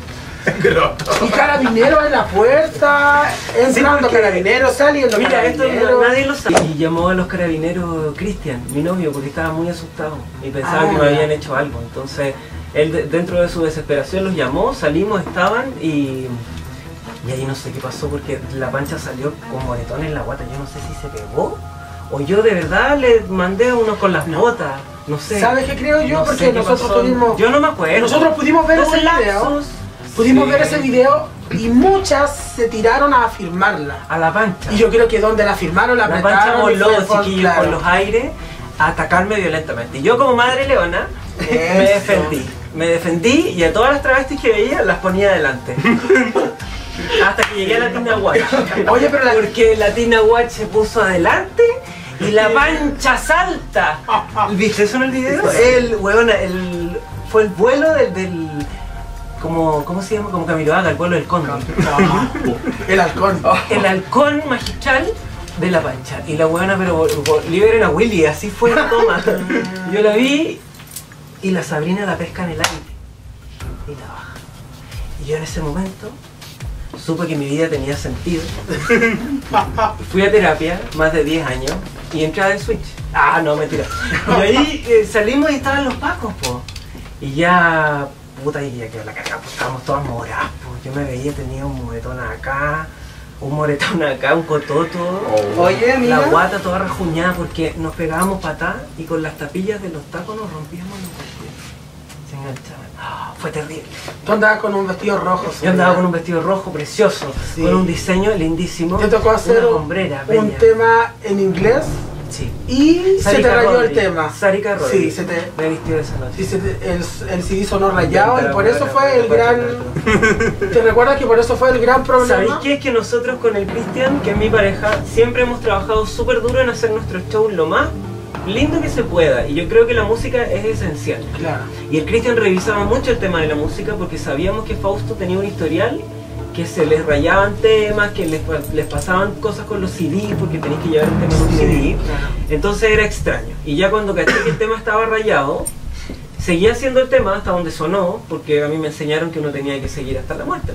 Y carabineros en la puerta, entrando porque- carabineros, saliendo Mira, esto carabineros. no- nadie lo sabe. Y llamó a los carabineros Cristian, mi novio, porque estaba muy asustado y pensaba Ah, que me ya. habían hecho algo. Entonces, él de- dentro de su desesperación los llamó, salimos, estaban y... Y ahí no sé qué pasó porque la pancha salió con moretones en la guata. Yo no sé si se pegó o yo de verdad le mandé a uno con las botas. No sé. ¿Sabes qué creo yo? No Porque sé qué nosotros pasó. tuvimos. Yo no me acuerdo. Nosotros pudimos ver Tuvo ese video. lapsos. Pudimos Sí. ver ese video y muchas se tiraron a firmarla. A la pancha. Y yo creo que donde la firmaron la La pancha apretaron y voló, fue por- chiquillos, claro. por los aires a atacarme violentamente. Y yo como madre leona me Eso. defendí. Me defendí y a todas las travestis que veía las ponía adelante. Hasta que llegué a la Tina Watch. Oye, pero la- Porque la Tina Watch se puso adelante y la pancha salta. ¿Viste eso en el video? El, weón, el, fue el vuelo del... del como, ¿cómo se llama? Como Camiroaga, el vuelo del cóndor. El halcón. El halcón magistral de la pancha. Y la weona, pero vo- vo- liberen a Willy, así fue, toma. Yo la vi y la Sabrina la pesca en el aire. Y la baja. Y yo en ese momento supe que mi vida tenía sentido. Fui a terapia, más de diez años, y entré a The Switch. Ah, no, mentira. Y ahí eh, salimos y estaban los pacos, po. Y ya, puta, y ya quedó la cagada, pues estábamos todas moradas, po. Yo me veía, tenía un moretón acá, un moretón acá, un cototo. Oye, amiga. La guata toda rajuñada porque nos pegábamos patadas y con las tapillas de los tacos nos rompíamos los vestidos. Se enganchaban. Ah, fue terrible. Tú andabas con un vestido rojo. Yo andaba con un vestido rojo precioso, Sí. con un diseño lindísimo. Te tocó hacer una un, hombrera un bella. tema en inglés Sí. y se Sarika te rayó Rodri. el tema. Sarika Rodri. Sí, se te, Me vistió esa noche. sí, se te- el, el C D sonó rayado y por eso fue el gran... ¿Te recuerdas que por eso fue el gran ¿Sabéis problema? qué? Es que nosotros con el Cristian, que es mi pareja, siempre hemos trabajado súper duro en hacer nuestros shows lo más lindo que se pueda. Y yo creo que la música es esencial. Claro. Y el Cristian revisaba mucho el tema de la música porque sabíamos que Fausto tenía un historial, que se les rayaban temas, que les, les pasaban cosas con los C D porque tenías que llevar el tema en un C D. Entonces era extraño. Y ya cuando caché que el tema estaba rayado, seguía haciendo el tema hasta donde sonó, porque a mí me enseñaron que uno tenía que seguir hasta la muerte,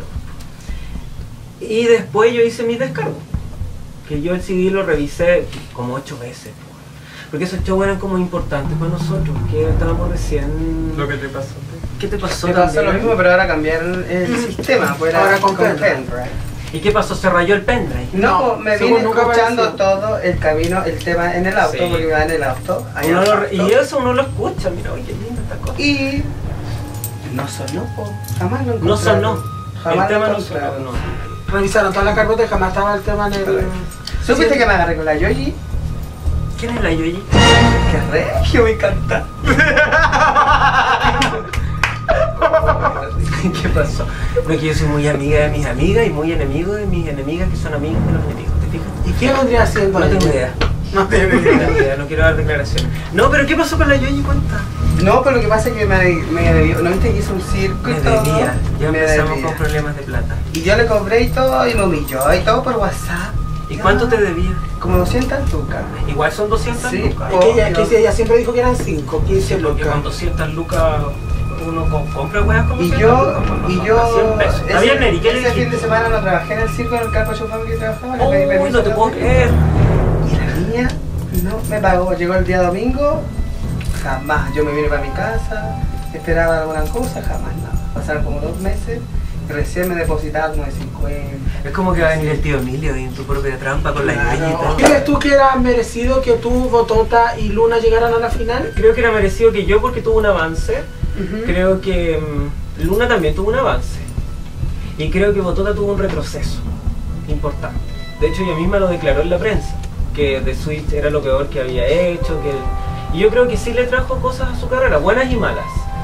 ¿no? Y después yo hice mi descargo, que yo el C D lo revisé como ocho veces. Porque esos shows eran como importantes para nosotros, que estábamos recién... Lo que te pasó. ¿Qué te pasó? Me pasó también? lo mismo, pero ahora cambiaron el sistema. Pues era Ahora con pendrive. ¿Y qué pasó? ¿Se rayó el pendrive? No, me según vine nunca escuchando apareció. todo el camino, el tema en el auto, Sí. porque iba en el auto. allá Uno al lo- auto. y eso uno lo escucha, mira, oye, qué linda esta cosa. Y no sonó, po. jamás lo encontraron. No sonó. Jamás El tema lo no sonó. encontraron. No. Revisaron toda la carpeta y jamás estaba el tema en el... ¿Supiste que me agarré con la Yoyi? ¿Quién es la Yoyi? ¡Qué regio! Me encanta. ¿Qué pasó? No, que yo soy muy amiga de mis amigas y muy enemigo de mis enemigas que son amigos de los enemigos, ¿te fijas? ¿Y qué vendría haciendo No ella? tengo idea. No tengo No idea. tengo idea, no quiero dar declaraciones. No, pero ¿qué pasó con la Yoyi? Cuenta. No, pero lo que pasa es que me, me debió. ¿No viste que hizo un circo y Me todo? debía. Ya Me empezamos debía. con problemas de plata. Y yo le cobré y todo, y me humilló y todo por WhatsApp. ¿Y cuánto te debía? Como doscientas lucas. Igual son doscientas Sí, lucas. Es que ella, que si ella siempre dijo que eran cinco, quince Sí, porque lucas. con doscientas lucas uno co- compra weas como Y cien yo, lucas, pues, y no, yo, a cien pesos. Está bien, Neri, ¿qué le ese fin dijiste? de semana no trabajé en el circo, en el Carpa Show Family que trabajaba. le pedí Uy, permiso no te a la puedo familia. creer. Y la niña no me pagó. Llegó el día domingo, jamás. Yo me vine para mi casa, esperaba alguna cosa, jamás nada. Pasaron como dos meses y recién me depositaron como de cincuenta. Es como que va a venir el tío Emilio y en tu propia trampa con la Claro. Yoyi. ¿Crees tú que era merecido que tú, Botota y Luna llegaran a la final? Creo que era merecido que yo porque tuvo un avance. Ujú. Creo que mm, Luna también tuvo un avance. Y creo que Botota tuvo un retroceso importante. De hecho, ella misma lo declaró en la prensa, que The Switch era lo peor que había hecho. Que... Y yo creo que sí le trajo cosas a su carrera, buenas y malas.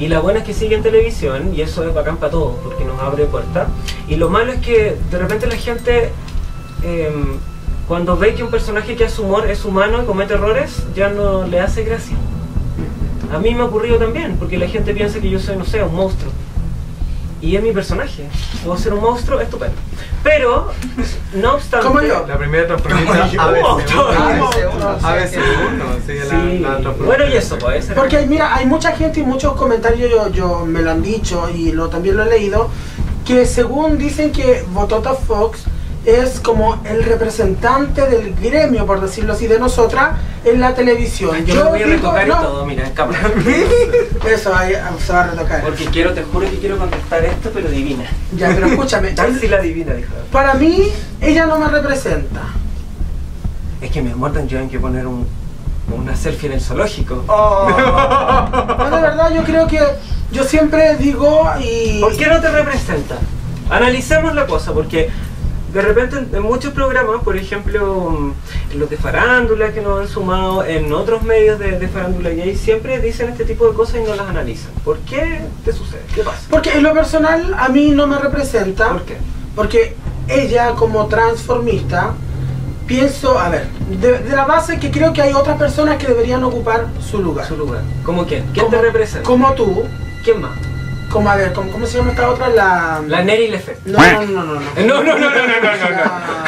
Y la buena es que sigue en televisión y eso es bacán para todos porque nos abre puertas. Y lo malo es que de repente la gente, eh, cuando ve que un personaje que hace humor es humano y comete errores, ya no le hace gracia. A mí me ha ocurrido también, porque la gente piensa que yo soy, no sé, un monstruo. Y es mi personaje. Puedo ser un monstruo, estupendo. Pero, no obstante... Como yo. La primera transformista A B C uno. A B C uno, sí, la, la transformista. Bueno, y eso puede ser. Porque mira, hay mucha gente y muchos comentarios, yo, yo me lo han dicho y lo, también lo he leído, que según dicen que Botota Fox es como el representante del gremio, por decirlo así, de nosotras en la televisión. Yo, yo me voy a digo, retocar no. y todo, mira, en cámara. Eso, ahí se va a retocar. Porque quiero, te juro que quiero contestar esto, pero divina. Ya, pero escúchame. Tal si la divina, dijo. Para mí, ella no me representa. Es que mi amor, tendrían que poner un, una selfie en el zoológico. Oh. No, de verdad, yo creo que yo siempre digo y... ¿Por qué no te representa? Analicemos la cosa, porque de repente en, en muchos programas, por ejemplo, en los de farándula que nos han sumado, en otros medios de, de farándula gay, siempre dicen este tipo de cosas y no las analizan. ¿Por qué te sucede? ¿Qué pasa? Porque en lo personal a mí no me representa. ¿Por qué? Porque ella como transformista, pienso, a ver, de, de la base que creo que hay otras personas que deberían ocupar su lugar. Su lugar. ¿Cómo quién? ¿Quién como, te representa? Como tú. ¿Quién más? Como, a ver, ¿cómo, cómo se llama esta otra? La... La Neri Lefe. No, no, no, no, no. No, no, no, no, no, no, no, no.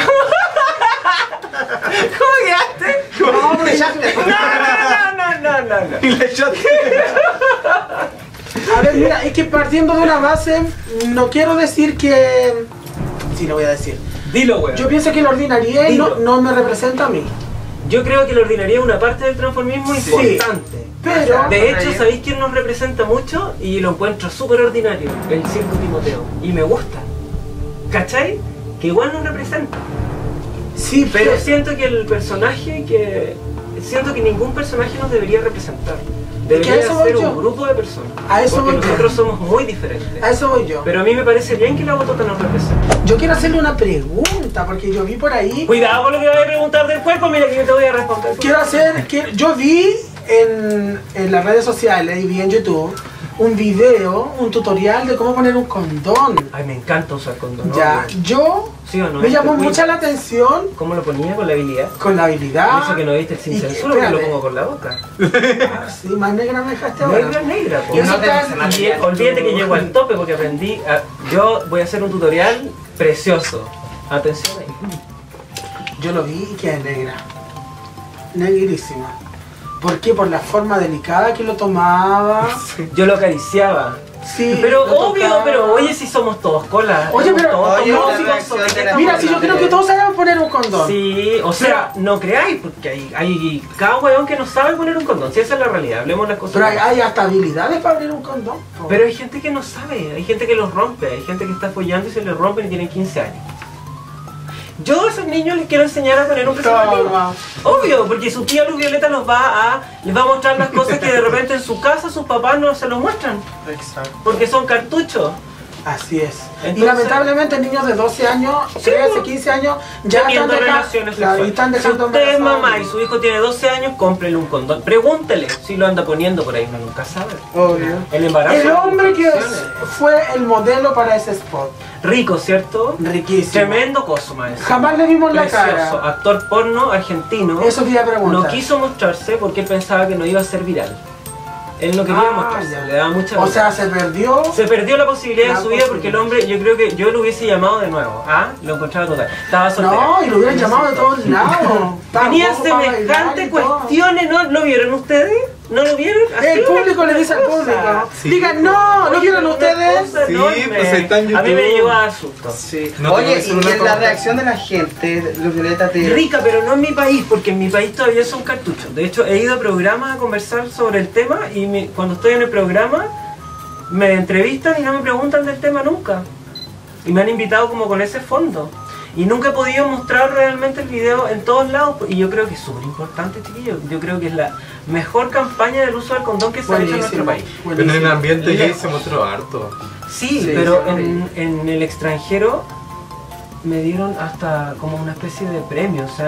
¿Cómo quedaste? No, me echaste. No, no, no, no, no. Y le echaste. A ver, mira, es que partiendo de una base, no quiero decir que... Sí, lo voy a decir. Dilo, güey. Yo pienso que la ordinaria no, no me representa a mí. Yo creo que la ordinaria es una parte del transformismo Sí. importante. Pero... De hecho, ¿sabéis quién nos representa mucho? Y lo encuentro súper ordinario, el Circo Timoteo. Y me gusta. ¿Cachai? Que igual nos representa. Sí, pero pero... siento que el personaje que... Siento que ningún personaje nos debería representar. ¿Que a Debería eso voy ser yo? un grupo de personas. A eso porque voy yo. nosotros somos muy diferentes. A eso voy yo. Pero a mí me parece bien que la Botota nos represente. Yo quiero hacerle una pregunta, porque yo vi por ahí... Cuidado con lo que voy a preguntar del cuerpo, mira que yo te voy a responder. Quiero hacer... que yo vi en, en las redes sociales y vi en YouTube un video, un tutorial de cómo poner un condón. Ay, me encanta usar condón. Ya, obvio. yo... ¿Sí o no? Me llamó Este, mucha la atención. ¿Cómo lo ponía? ¿Con la habilidad? Con la habilidad. Eso que no viste el sin Y- censura, porque lo espérate. pongo con la boca. Ah, sí, más negra me dejaste ahora. Negra, negra. po. Y eso No te está- dice nada. Y olvídate que llego al tope porque aprendí. A, yo voy a hacer un tutorial precioso. Atención ahí. Yo lo vi y quedé negra. Negrísima. ¿Por qué? Por la forma delicada que lo tomaba. Yo lo acariciaba. Sí, Pero lo obvio, tocaba. pero oye, si somos todos colas. Oye, somos pero- todos, oye, todos, la todos, reacción todos, de la todos, Mira, si yo todos. creo que todos sabemos poner un condón. Sí, o sea, no creáis, porque hay, hay cada weón que no sabe poner un condón. Si esa es la realidad, hablemos las cosas. Pero hay, hay hasta habilidades para abrir un condón. po. Pero hay gente que no sabe, hay gente que los rompe, hay gente que está follando y se les rompen y tienen quince años. Yo a esos niños les quiero enseñar a poner un preservativo. Toma. Obvio, porque su tía Luz Violeta los va a, les va a mostrar las cosas que de repente en su casa sus papás no se los muestran, Exacto. porque son cartuchos. Así es. y Entonces- lamentablemente niños de doce años, trece, quince años, ya están, Teniendo deja- relaciones claro, y sexuales. están Si dejando usted es embarazados. mamá y su hijo tiene doce años, cómprele un condón. Pregúntele si lo anda poniendo por ahí, uno nunca sabe. Obvio. El embarazo. El hombre que infecciones. fue el modelo para ese spot. Rico, ¿cierto? Riquísimo. Tremendo coso, maestro. Jamás le vimos la Precioso. cara. Actor porno argentino. Eso te iba a preguntar. No quiso mostrarse porque él pensaba que no iba a ser viral. Él no quería Ah, mostrarse, ya. le daba mucha O vergüenza. sea, se perdió. Se perdió la posibilidad La en su vida porque el hombre, yo creo que yo lo hubiese llamado de nuevo. Ah, lo encontraba total. Estaba soltero. No, y lo hubieran llamado de todos lados. Estaba Tenía guapo para bailar semejantes y todo. cuestiones, ¿no? ¿Lo vieron ustedes? ¿No lo vieron? Así El una público le dice al cosa. público. Sí. Digan, no, ¿lo Oye, vieron una ustedes? cosa Sí, enorme. pues está en A mí me YouTube. llegó a dar susto. Sí. No te Oye, puedes y hacer una en la pregunta. reacción de la gente, Luz Violeta te... Rica, pero no en mi país, porque en mi país todavía son cartuchos. De hecho, he ido a programas a conversar sobre el tema y me- cuando estoy en el programa me entrevistan y no me preguntan del tema nunca. Y me han invitado como con ese fondo. Y nunca he podido mostrar realmente el video en todos lados. Y yo creo que es súper importante, chiquillos. Yo creo que es la mejor campaña del uso del condón que se ha hecho en nuestro país. Pero en el ambiente gay se mostró harto. Sí, Sí, pero sí, en, en el extranjero me dieron hasta como una especie de premio. O sea,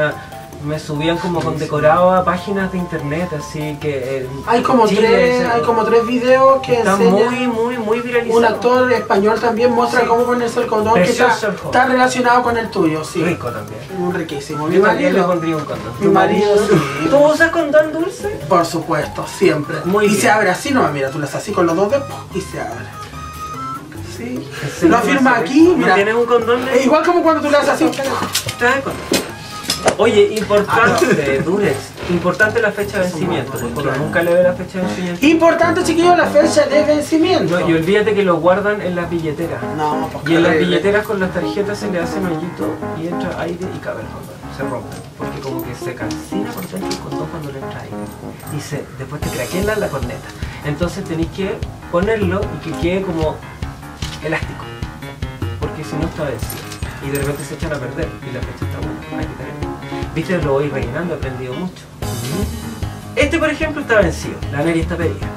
me subían como con decorado a páginas de internet, así que... eh, Hay como Chile, tres, ese- hay como tres videos que Está enseñan. muy, muy, muy viralizado. Un actor español también muestra Sí. cómo ponerse el condón que está, Precioso el joven. está relacionado con el tuyo, sí. Rico también. Un riquísimo. Mi Yo también le marido, pondría un condón. mi marido, sí. ¿Tú usas condón dulce? Por supuesto, siempre. Muy y bien. se abre así, no, mira, tú las así con los dos dedos y se abre. Sí. serio? Lo afirma ¿No aquí, mira. tienes un condón? Es igual como cuando tú le haces así. Trae condón. Oye, importante, Durex, importante la fecha de vencimiento, porque uno nunca le ve la fecha de vencimiento. Importante, chiquillos, la fecha de vencimiento. No, y olvídate que lo guardan en las billeteras. No, pues Y en las terrible. billeteras con las tarjetas se le hacen hoyito y entra aire y cabe el condón. Se rompen. Porque como que se calcina por dentro el condón cuando le entra aire. Y se, después te craquela la corneta. Entonces tenéis que ponerlo y que quede como elástico. Porque si no está vencido. Y de repente se echan a perder y la fecha está buena. Hay que tenerlo. Viste, lo voy rellenando, he aprendido mucho. Este, por ejemplo, está vencido. La Neri está pedida.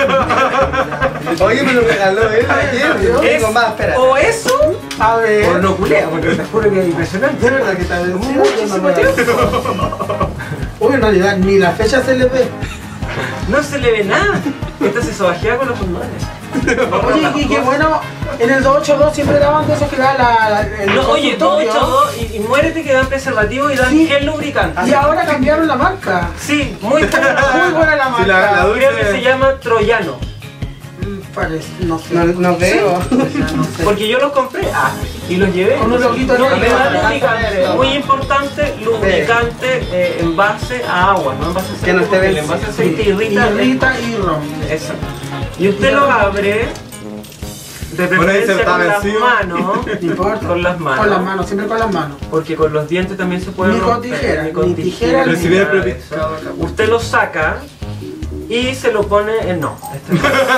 Oye, me lo regaló él ayer. Yo Es- tengo más, espera. O eso, A ver. o no culea, porque te juro que es impresionante. De verdad que está vencido. Muchísimo tiempo. Uy, en realidad ni la fecha se le ve. No se le ve nada. Esta se sobajea con los condones. Oye, y qué bueno, en el dos ocho dos siempre daban de esos que da la, la- el No, oye, dos consultorio. ocho dos y, y muérete que dan preservativo y dan Sí. gel lubricante. Y ahora cambiaron la marca. Sí, muy buena. Muy buena la marca. Sí, la- la dulce- Creo que se llama Troyano. Parece, no sé. No, no veo. No sé. Porque yo los compré ah, y los llevé. Con un loguito No, negro. me dan lubricante. Muy importante, lubricante eh, en base a agua, no en base a aceite. Que no esté porque el vencido. envase a aceite Sí, irrita. irrita y rompe. Exacto. Y usted lo abre de Bueno, ahí se preferencia está con las vencido. manos. No importa. Con las manos. Con las manos, siempre con las manos. Porque con los dientes también se puede Ni con romper, tijera, ni con ni tijera, tijera, ni ni- Recibir el nada de prepi- eso. Usted lo saca y se lo pone en no. este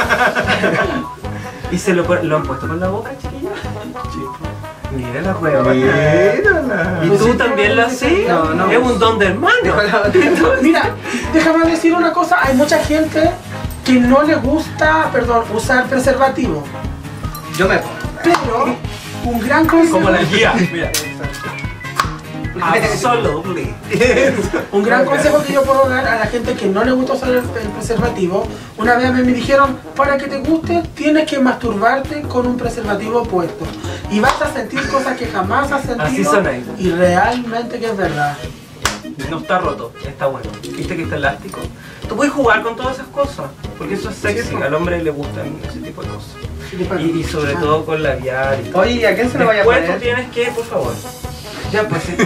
no. Y se lo pone, ¿lo han puesto con la boca, chiquilla? Mira la prueba. Mírala. ¿Y tú también lo haces? No, no. Es un don de hermano. Mira, déjame decir una cosa, hay mucha gente que no le gusta, perdón, usar preservativo. Yo me pongo. Pero un gran consejo. Como la guía. Mira. Absolutely. Un gran consejo que yo puedo dar a la gente que no le gusta usar el, el preservativo. Una vez me, me dijeron, para que te guste, tienes que masturbarte con un preservativo puesto. Y vas a sentir cosas que jamás has sentido. Así son ahí. Y realmente que es verdad. No está roto, está bueno. ¿Viste que está elástico? Tú puedes jugar con todas esas cosas, porque eso es sexy, al hombre le gustan ese tipo de cosas. Y, y sobre todo con labial y todo. Oye, ¿y a quién se lo vaya a Después poner? tú tienes que, por favor. Ya, pues sí.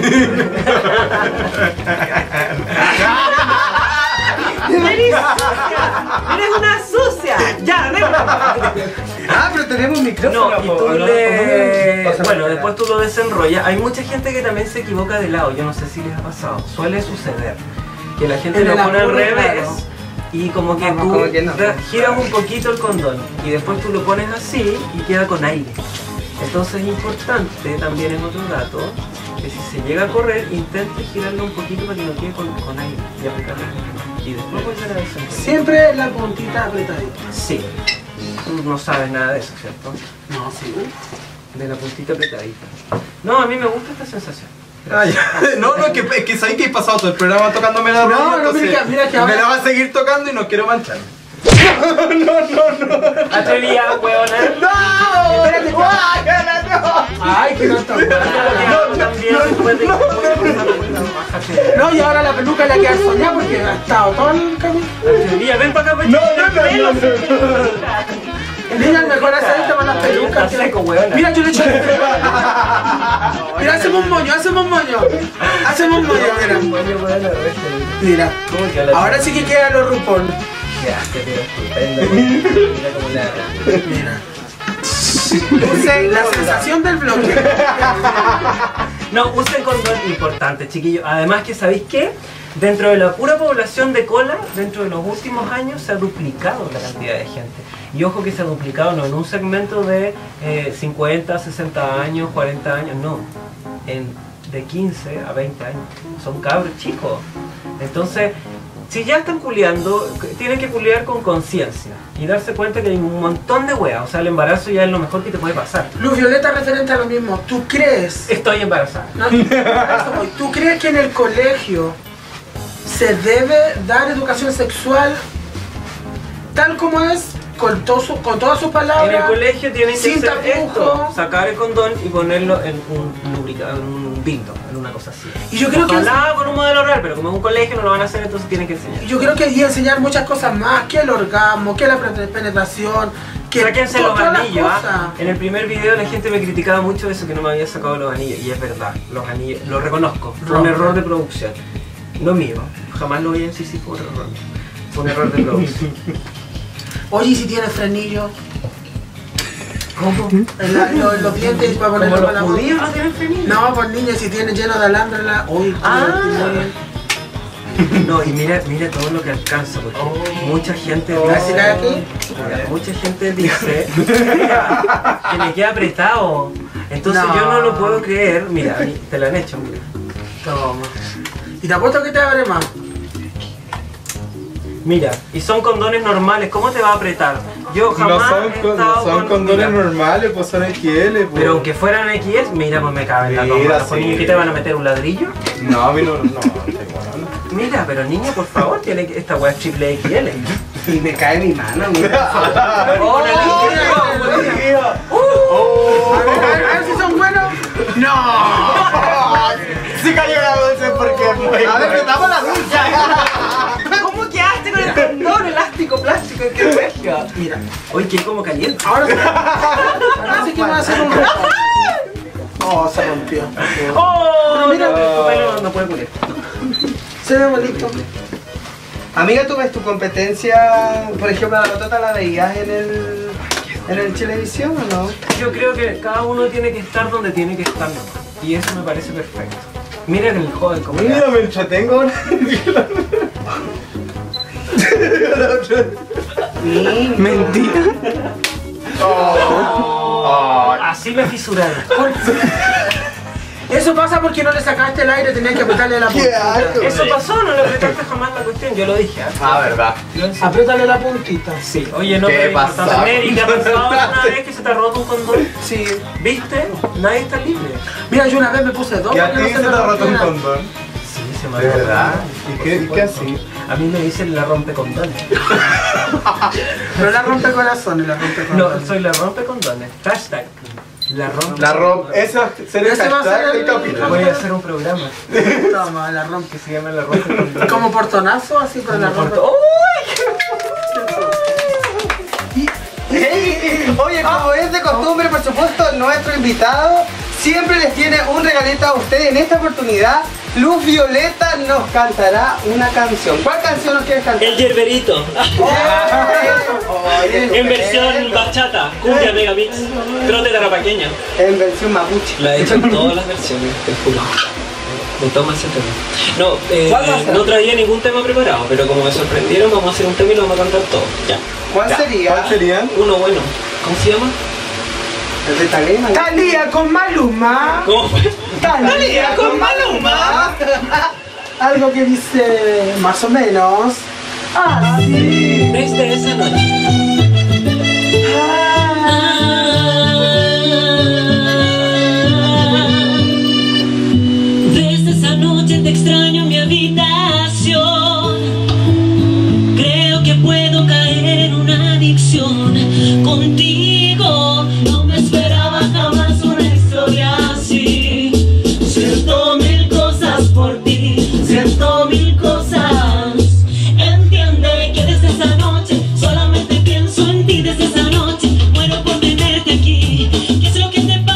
¡Eres sucia! ¡Eres una sucia! ¡Ya, ven! Ah, pero tenemos micrófono. No, y po, tú ¿no? le... O sea, Bueno, espera. después tú lo desenrollas. Hay mucha gente que también se equivoca de lado. Yo no sé si les ha pasado. Suele suceder. Que la gente En lo el pone al apuro, revés. claro. Y como que No, tú como que no. da- giras un poquito el condón. Y después tú lo pones así y queda con aire. Entonces es importante, también es otro dato, que si se llega a correr, intente girarlo un poquito para que no quede con, con aire y apretarlo. Y después volver a desenvolver. Siempre la puntita apretadita. Sí. Tú no sabes nada de eso, ¿cierto? No, sí. De la puntita apretadita. No, a mí me gusta esta sensación. Ah, ya. No, no, es que, es que sabéis que he pasado todo el programa tocándome la No, rodilla, no, entonces mira que- mira que ahora- me la va a seguir tocando y no quiero manchar. Atrevía, huevona. ¡No! Espérate, ¡Guácala, no! Ay, que no está Yo lo que hago también después de que bájate. No, y ahora la peluca le queda soñada porque ha estado todo el camino. Atrevía, ven para acá, No, no, no, no, no. Mira, el mejor aceite para las pelucas. Está seco, huevona. Mira, yo le echo. Mira, hacemos un moño, hacemos un moño. Hacemos un moño, mira. Mira. Ahora sí que queda los RuPaul. Ya, te veo estupendo. Mira cómo la... Mira. Use la sensación del bloque. No, usen condón, importante, chiquillos. Además que, ¿sabéis qué? Dentro de la pura población de cola, dentro de los últimos años se ha duplicado la cantidad de gente. Y ojo que se ha duplicado no en un segmento de eh, cincuenta, sesenta años, cuarenta años, no. En, de quince a veinte años. Son cabros chicos. Entonces, si ya están culiando, tienen que culiar con conciencia y darse cuenta que hay un montón de weas. O sea, el embarazo ya es lo mejor que te puede pasar. Luz Violeta, referente a lo mismo, ¿tú crees? Estoy embarazada. No, ¿tú crees que en el colegio se debe dar educación sexual tal como es? Con, todo su, con todas sus palabras. En el colegio tienen que sin hacer esto, tapujos. sacar el condón y ponerlo en un lubricante, en un dildo, en una cosa así. Y yo creo que Ojalá es- con un modelo real, pero como es un colegio no lo van a hacer, entonces tienen que enseñar. Yo creo que y enseñar muchas cosas más, que el orgasmo, que la pre- penetración, que Sáquense to- los todas las anillos, ¿ah? cosas. En el primer video la gente me criticaba mucho eso, que no me había sacado los anillos, y es verdad, los anillos, lo reconozco, fue un Rompe. error de producción, no mío, jamás lo vi en sí, sí, fue un error, fue un error de producción. Oye, ¿y si tienes frenillo? ¿Cómo? En la- lo- los dientes para ponerlo ¿Como para los la judíos boca. no tienen frenillo? No, pues niños, si tienen lleno de alambre en la... Uy, Ah. No, y mira, mira todo lo que alcanza, porque mucha gente Oh. dice, ¿Se cae aquí? mira, mucha gente dice mira, que le queda apretado. Entonces No. yo no lo puedo creer. Mira, te lo han hecho, mira. Toma. Y te apuesto que te abre más. Mira, y son condones normales, ¿cómo te va a apretar? Yo No jamás son, he con- estado son con- condones mira, normales, pues son X L. Pues. pero aunque fueran X S, mira, pues me cabe en la Mira, toma. sí. ¿Y qué te van a meter, un ladrillo? No, a mí no, no, no, tengo Mira, pero niña, por favor, tiene que, esta weá es triple X L. Y me cae mi mano, mira. ¡Oh! A ver, a ver, a ver si son buenos. ¡No! Sí cayó la dulce porque es muy A ver, metamos la ducha. ¿Cómo quedaste con el condón elástico plástico? ¡Qué regia! Mira, Hoy que como caliente. ahora sí, ahora sí que me va a hacer un rojo. Oh, se rompió. ¡Oh! Mira. No, tu pelo no puede culiar. Se ve bonito. Amiga, ¿tú ves tu competencia? Por ejemplo, la Botota la veías en el, en el televisión o no? Yo creo que cada uno tiene que estar donde tiene que estar nomás. Y eso me parece perfecto. Mira el joven como Mira, me entretengo. Mentira. Así me fisuraron. Eso pasa porque no le sacaste el aire, tenías que apretarle la puntita. Eso pasó, no le apretaste jamás la cuestión, yo lo dije. ¿ah? Ah, verdad. Apriétale la puntita. Sí, oye, no, ¿Qué pero es pasó? importante. Neri, ¿te ha pasado una vez que se te ha roto un condón? Sí. ¿Viste? Nadie está libre. Mira, yo una vez me puse dos. ¿Y a porque no ti se te me ha roto un rompiera. condón? Sí, se me ha ¿De roto. verdad? ¿Y qué, y qué así? A mí me dicen la rompe condones. Pero la rompe corazones, la rompe No, corazones. soy la rompe condones. Hashtag. La rompe. La romp. Eso sería el Ese va a ser hashtag el- del capítulo. Voy a hacer un programa Toma, la rompe. que se llama La rompe condones. Como portonazo, así, pero la rompe. Oye, como es de costumbre, por supuesto, nuestro invitado siempre les tiene un regalito a ustedes. En esta oportunidad, Luz Violeta nos cantará una canción. ¿Cuál canción nos quieres cantar? El yerberito. Oye, En versión estupendo. bachata, cumbia megamix, trote tarapaqueña. En versión mapuche. La he hecho en todas las versiones, te juro. Me toma ese tema. No, eh, ¿Cuál va a ser? no traía ningún tema preparado, pero como me sorprendieron, vamos a hacer un tema y lo vamos a cantar todo. Ya. ¿Cuál Ya. sería? ¿Cuál serían? Uno bueno. ¿Cómo se llama? El de Talema. Talía con Maluma. ¿Cómo fue? Talía con Maluma. Algo que dice más o menos así. Desde esa noche. Desde esa noche te extraño en mi habitación. Creo que puedo caer en una adicción contigo. No me esperaba jamás una historia así. Siento mil cosas por ti, siento mil cosas. Entiende que desde esa noche solamente pienso en ti. Desde esa noche muero por tenerte aquí. ¿Qué es lo que te pasa?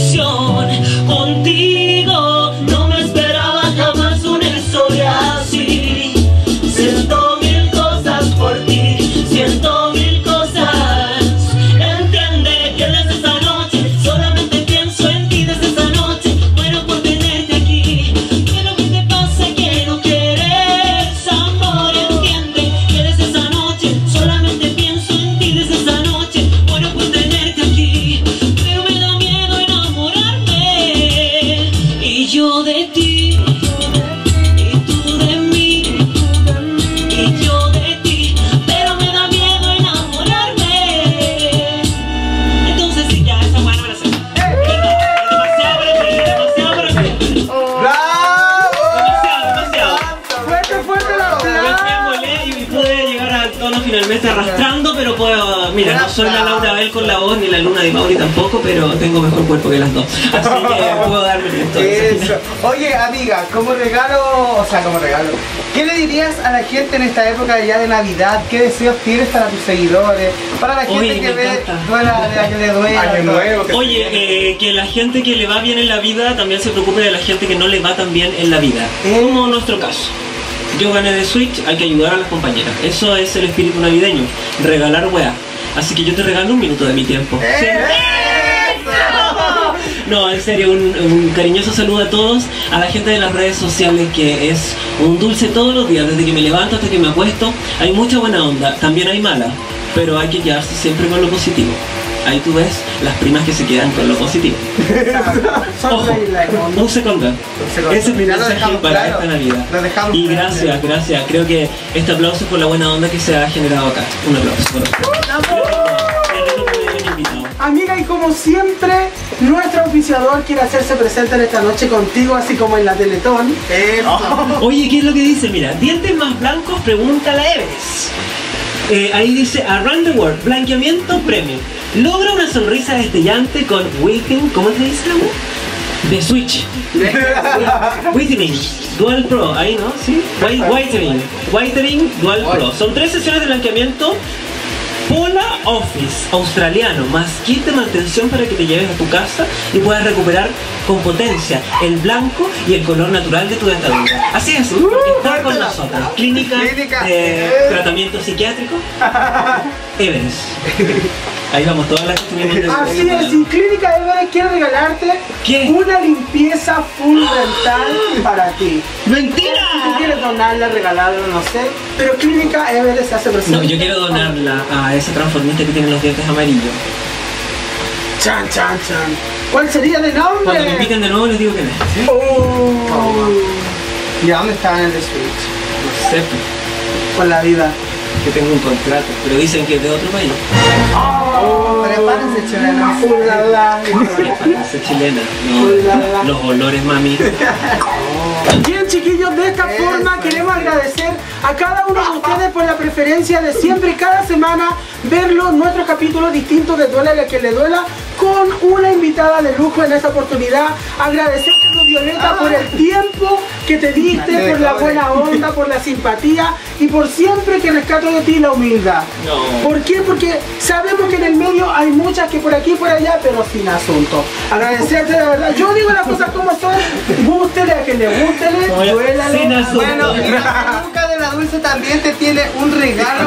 lección. Contigo no me esperaba jamás una historia así. Siento mil cosas por ti, siento mil cosas. Entiende que desde esa noche solamente pienso en ti desde esa noche. Muero por tenerte aquí. Pero ¿qué te pasa que no quieres amor? Entiende que desde esa noche solamente pienso en ti desde esa noche. Muero por tenerte aquí. Pero me da miedo enamorarme. Y yo de ti, y tú de mí, y yo de ti. Pero me da miedo enamorarme. Entonces sí, ya, esa buena me la sé. Demasiado para mí, demasiado para mí. Demasiado, demasiado. Fuerte, fuerte la Me molé y pude llegar al tono finalmente arrastrando, pero puedo. Mira, no soy la Laura Bell con la voz, ni la Luna de Mauri tampoco, pero tengo mejor cuerpo que las dos. Así que puedo darme esto. Eso. Oye, amiga, como regalo, o sea, como regalo, ¿qué le dirías a la gente en esta época ya de Navidad? ¿Qué deseos tienes para tus seguidores? Para la gente Oye, que me ve encanta. duela, de la que le duela. Año nuevo, que- Oye, eh, que la gente que le va bien en la vida también se preocupe de la gente que no le va tan bien en la vida. Como nuestro caso. Yo gané de Switch, hay que ayudar a las compañeras. Eso es el espíritu navideño, regalar weá. Así que yo te regalo un minuto de mi tiempo. ¿Sí? No, en serio, un, un cariñoso saludo a todos, a la gente de las redes sociales, que es un dulce todos los días, desde que me levanto hasta que me acuesto. Hay mucha buena onda, también hay mala, pero hay que quedarse siempre con lo positivo. Ahí tú ves las primas que se quedan con lo positivo. Ojo, use condón. Ese es mi Ya lo mensaje dejamos para claro. esta Navidad. Lo dejamos Y claro. gracias, gracias. Creo que este aplauso es por la buena onda que se ha generado acá. Un aplauso. Bueno. Amiga, y como siempre, nuestro auspiciador quiere hacerse presente en esta noche contigo, así como en la Teletón. Oye, ¿qué es lo que dice? Mira, dientes más blancos, pregunta la Everest. Eh, ahí dice Around the World, blanqueamiento premium. Logra una sonrisa destellante con Whitening, ¿cómo te dice la web? De Switch. Whitening, Dual Pro, ahí no, sí. White- Whitening, Whitening, Dual Pro. Son tres sesiones de blanqueamiento. Pola Office australiano, más kit de mantención para que te lleves a tu casa y puedas recuperar con potencia el blanco y el color natural de tu dentadura. Así es, porque está con nosotros. Clínica, eh, tratamiento psiquiátrico, Everest. Ahí vamos, todas las que estuvimos en el- Así es, y Clínica Everest quiere regalarte una limpieza full dental para ti. ¡Mentira! Si tú quieres donarla, regalarla, no sé, pero Clínica Everest se hace presente. No, yo quiero donarla a ese transformista que tiene los dientes amarillos. Chan, chan, chan. ¿Cuál sería de nombre? Cuando me inviten de nuevo les digo que no. Oh. ¿Y a dónde estaban en el Switch? No sé, Con la vida. que tengo un contrato, pero dicen que es de otro país. Prepárense, chilenos. Esa chilena, no, los olores, mami. Bien, chiquillos, de esta forma queremos agradecer a cada uno de ustedes por la preferencia de siempre, cada semana, verlo, nuestros capítulos distintos de Duela la que le duela, con una invitada de lujo en esta oportunidad. Agradecerte, Violeta, por el tiempo que te diste, por la buena onda, por la simpatía y por siempre que rescato de ti la humildad. No. ¿Por qué? Porque sabemos que en el medio hay muchas que por aquí y por allá, pero sin asunto. Agradecerte de verdad. Yo digo las cosas como son, gústele a quien le gústele, duélale. Sin asunto. Bueno, y la peluca de la Dulce también te tiene un regalo.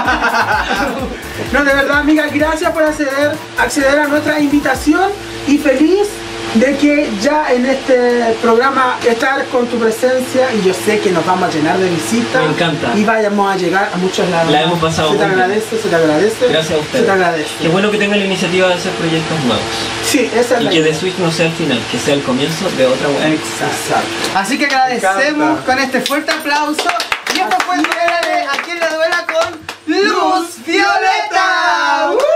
No, de verdad, amiga, gracias por acceder, acceder a nuestra invitación y feliz de que ya en este programa estar con tu presencia, y yo sé que nos vamos a llenar de visitas. Me encanta. Y vayamos a llegar a muchos lados. La hemos pasado Se te muy bien. agradece, se te agradece. Gracias a ustedes. Se te agradece. Qué bueno que tengan la iniciativa de hacer proyectos nuevos. Sí, esa es Y la que idea. de Switch no sea el final, que sea el comienzo de otra web. Exacto. Así que agradecemos con este fuerte aplauso. Y esto fue Duela de A Quien Le Duela con Luz Violeta. ¡Uh!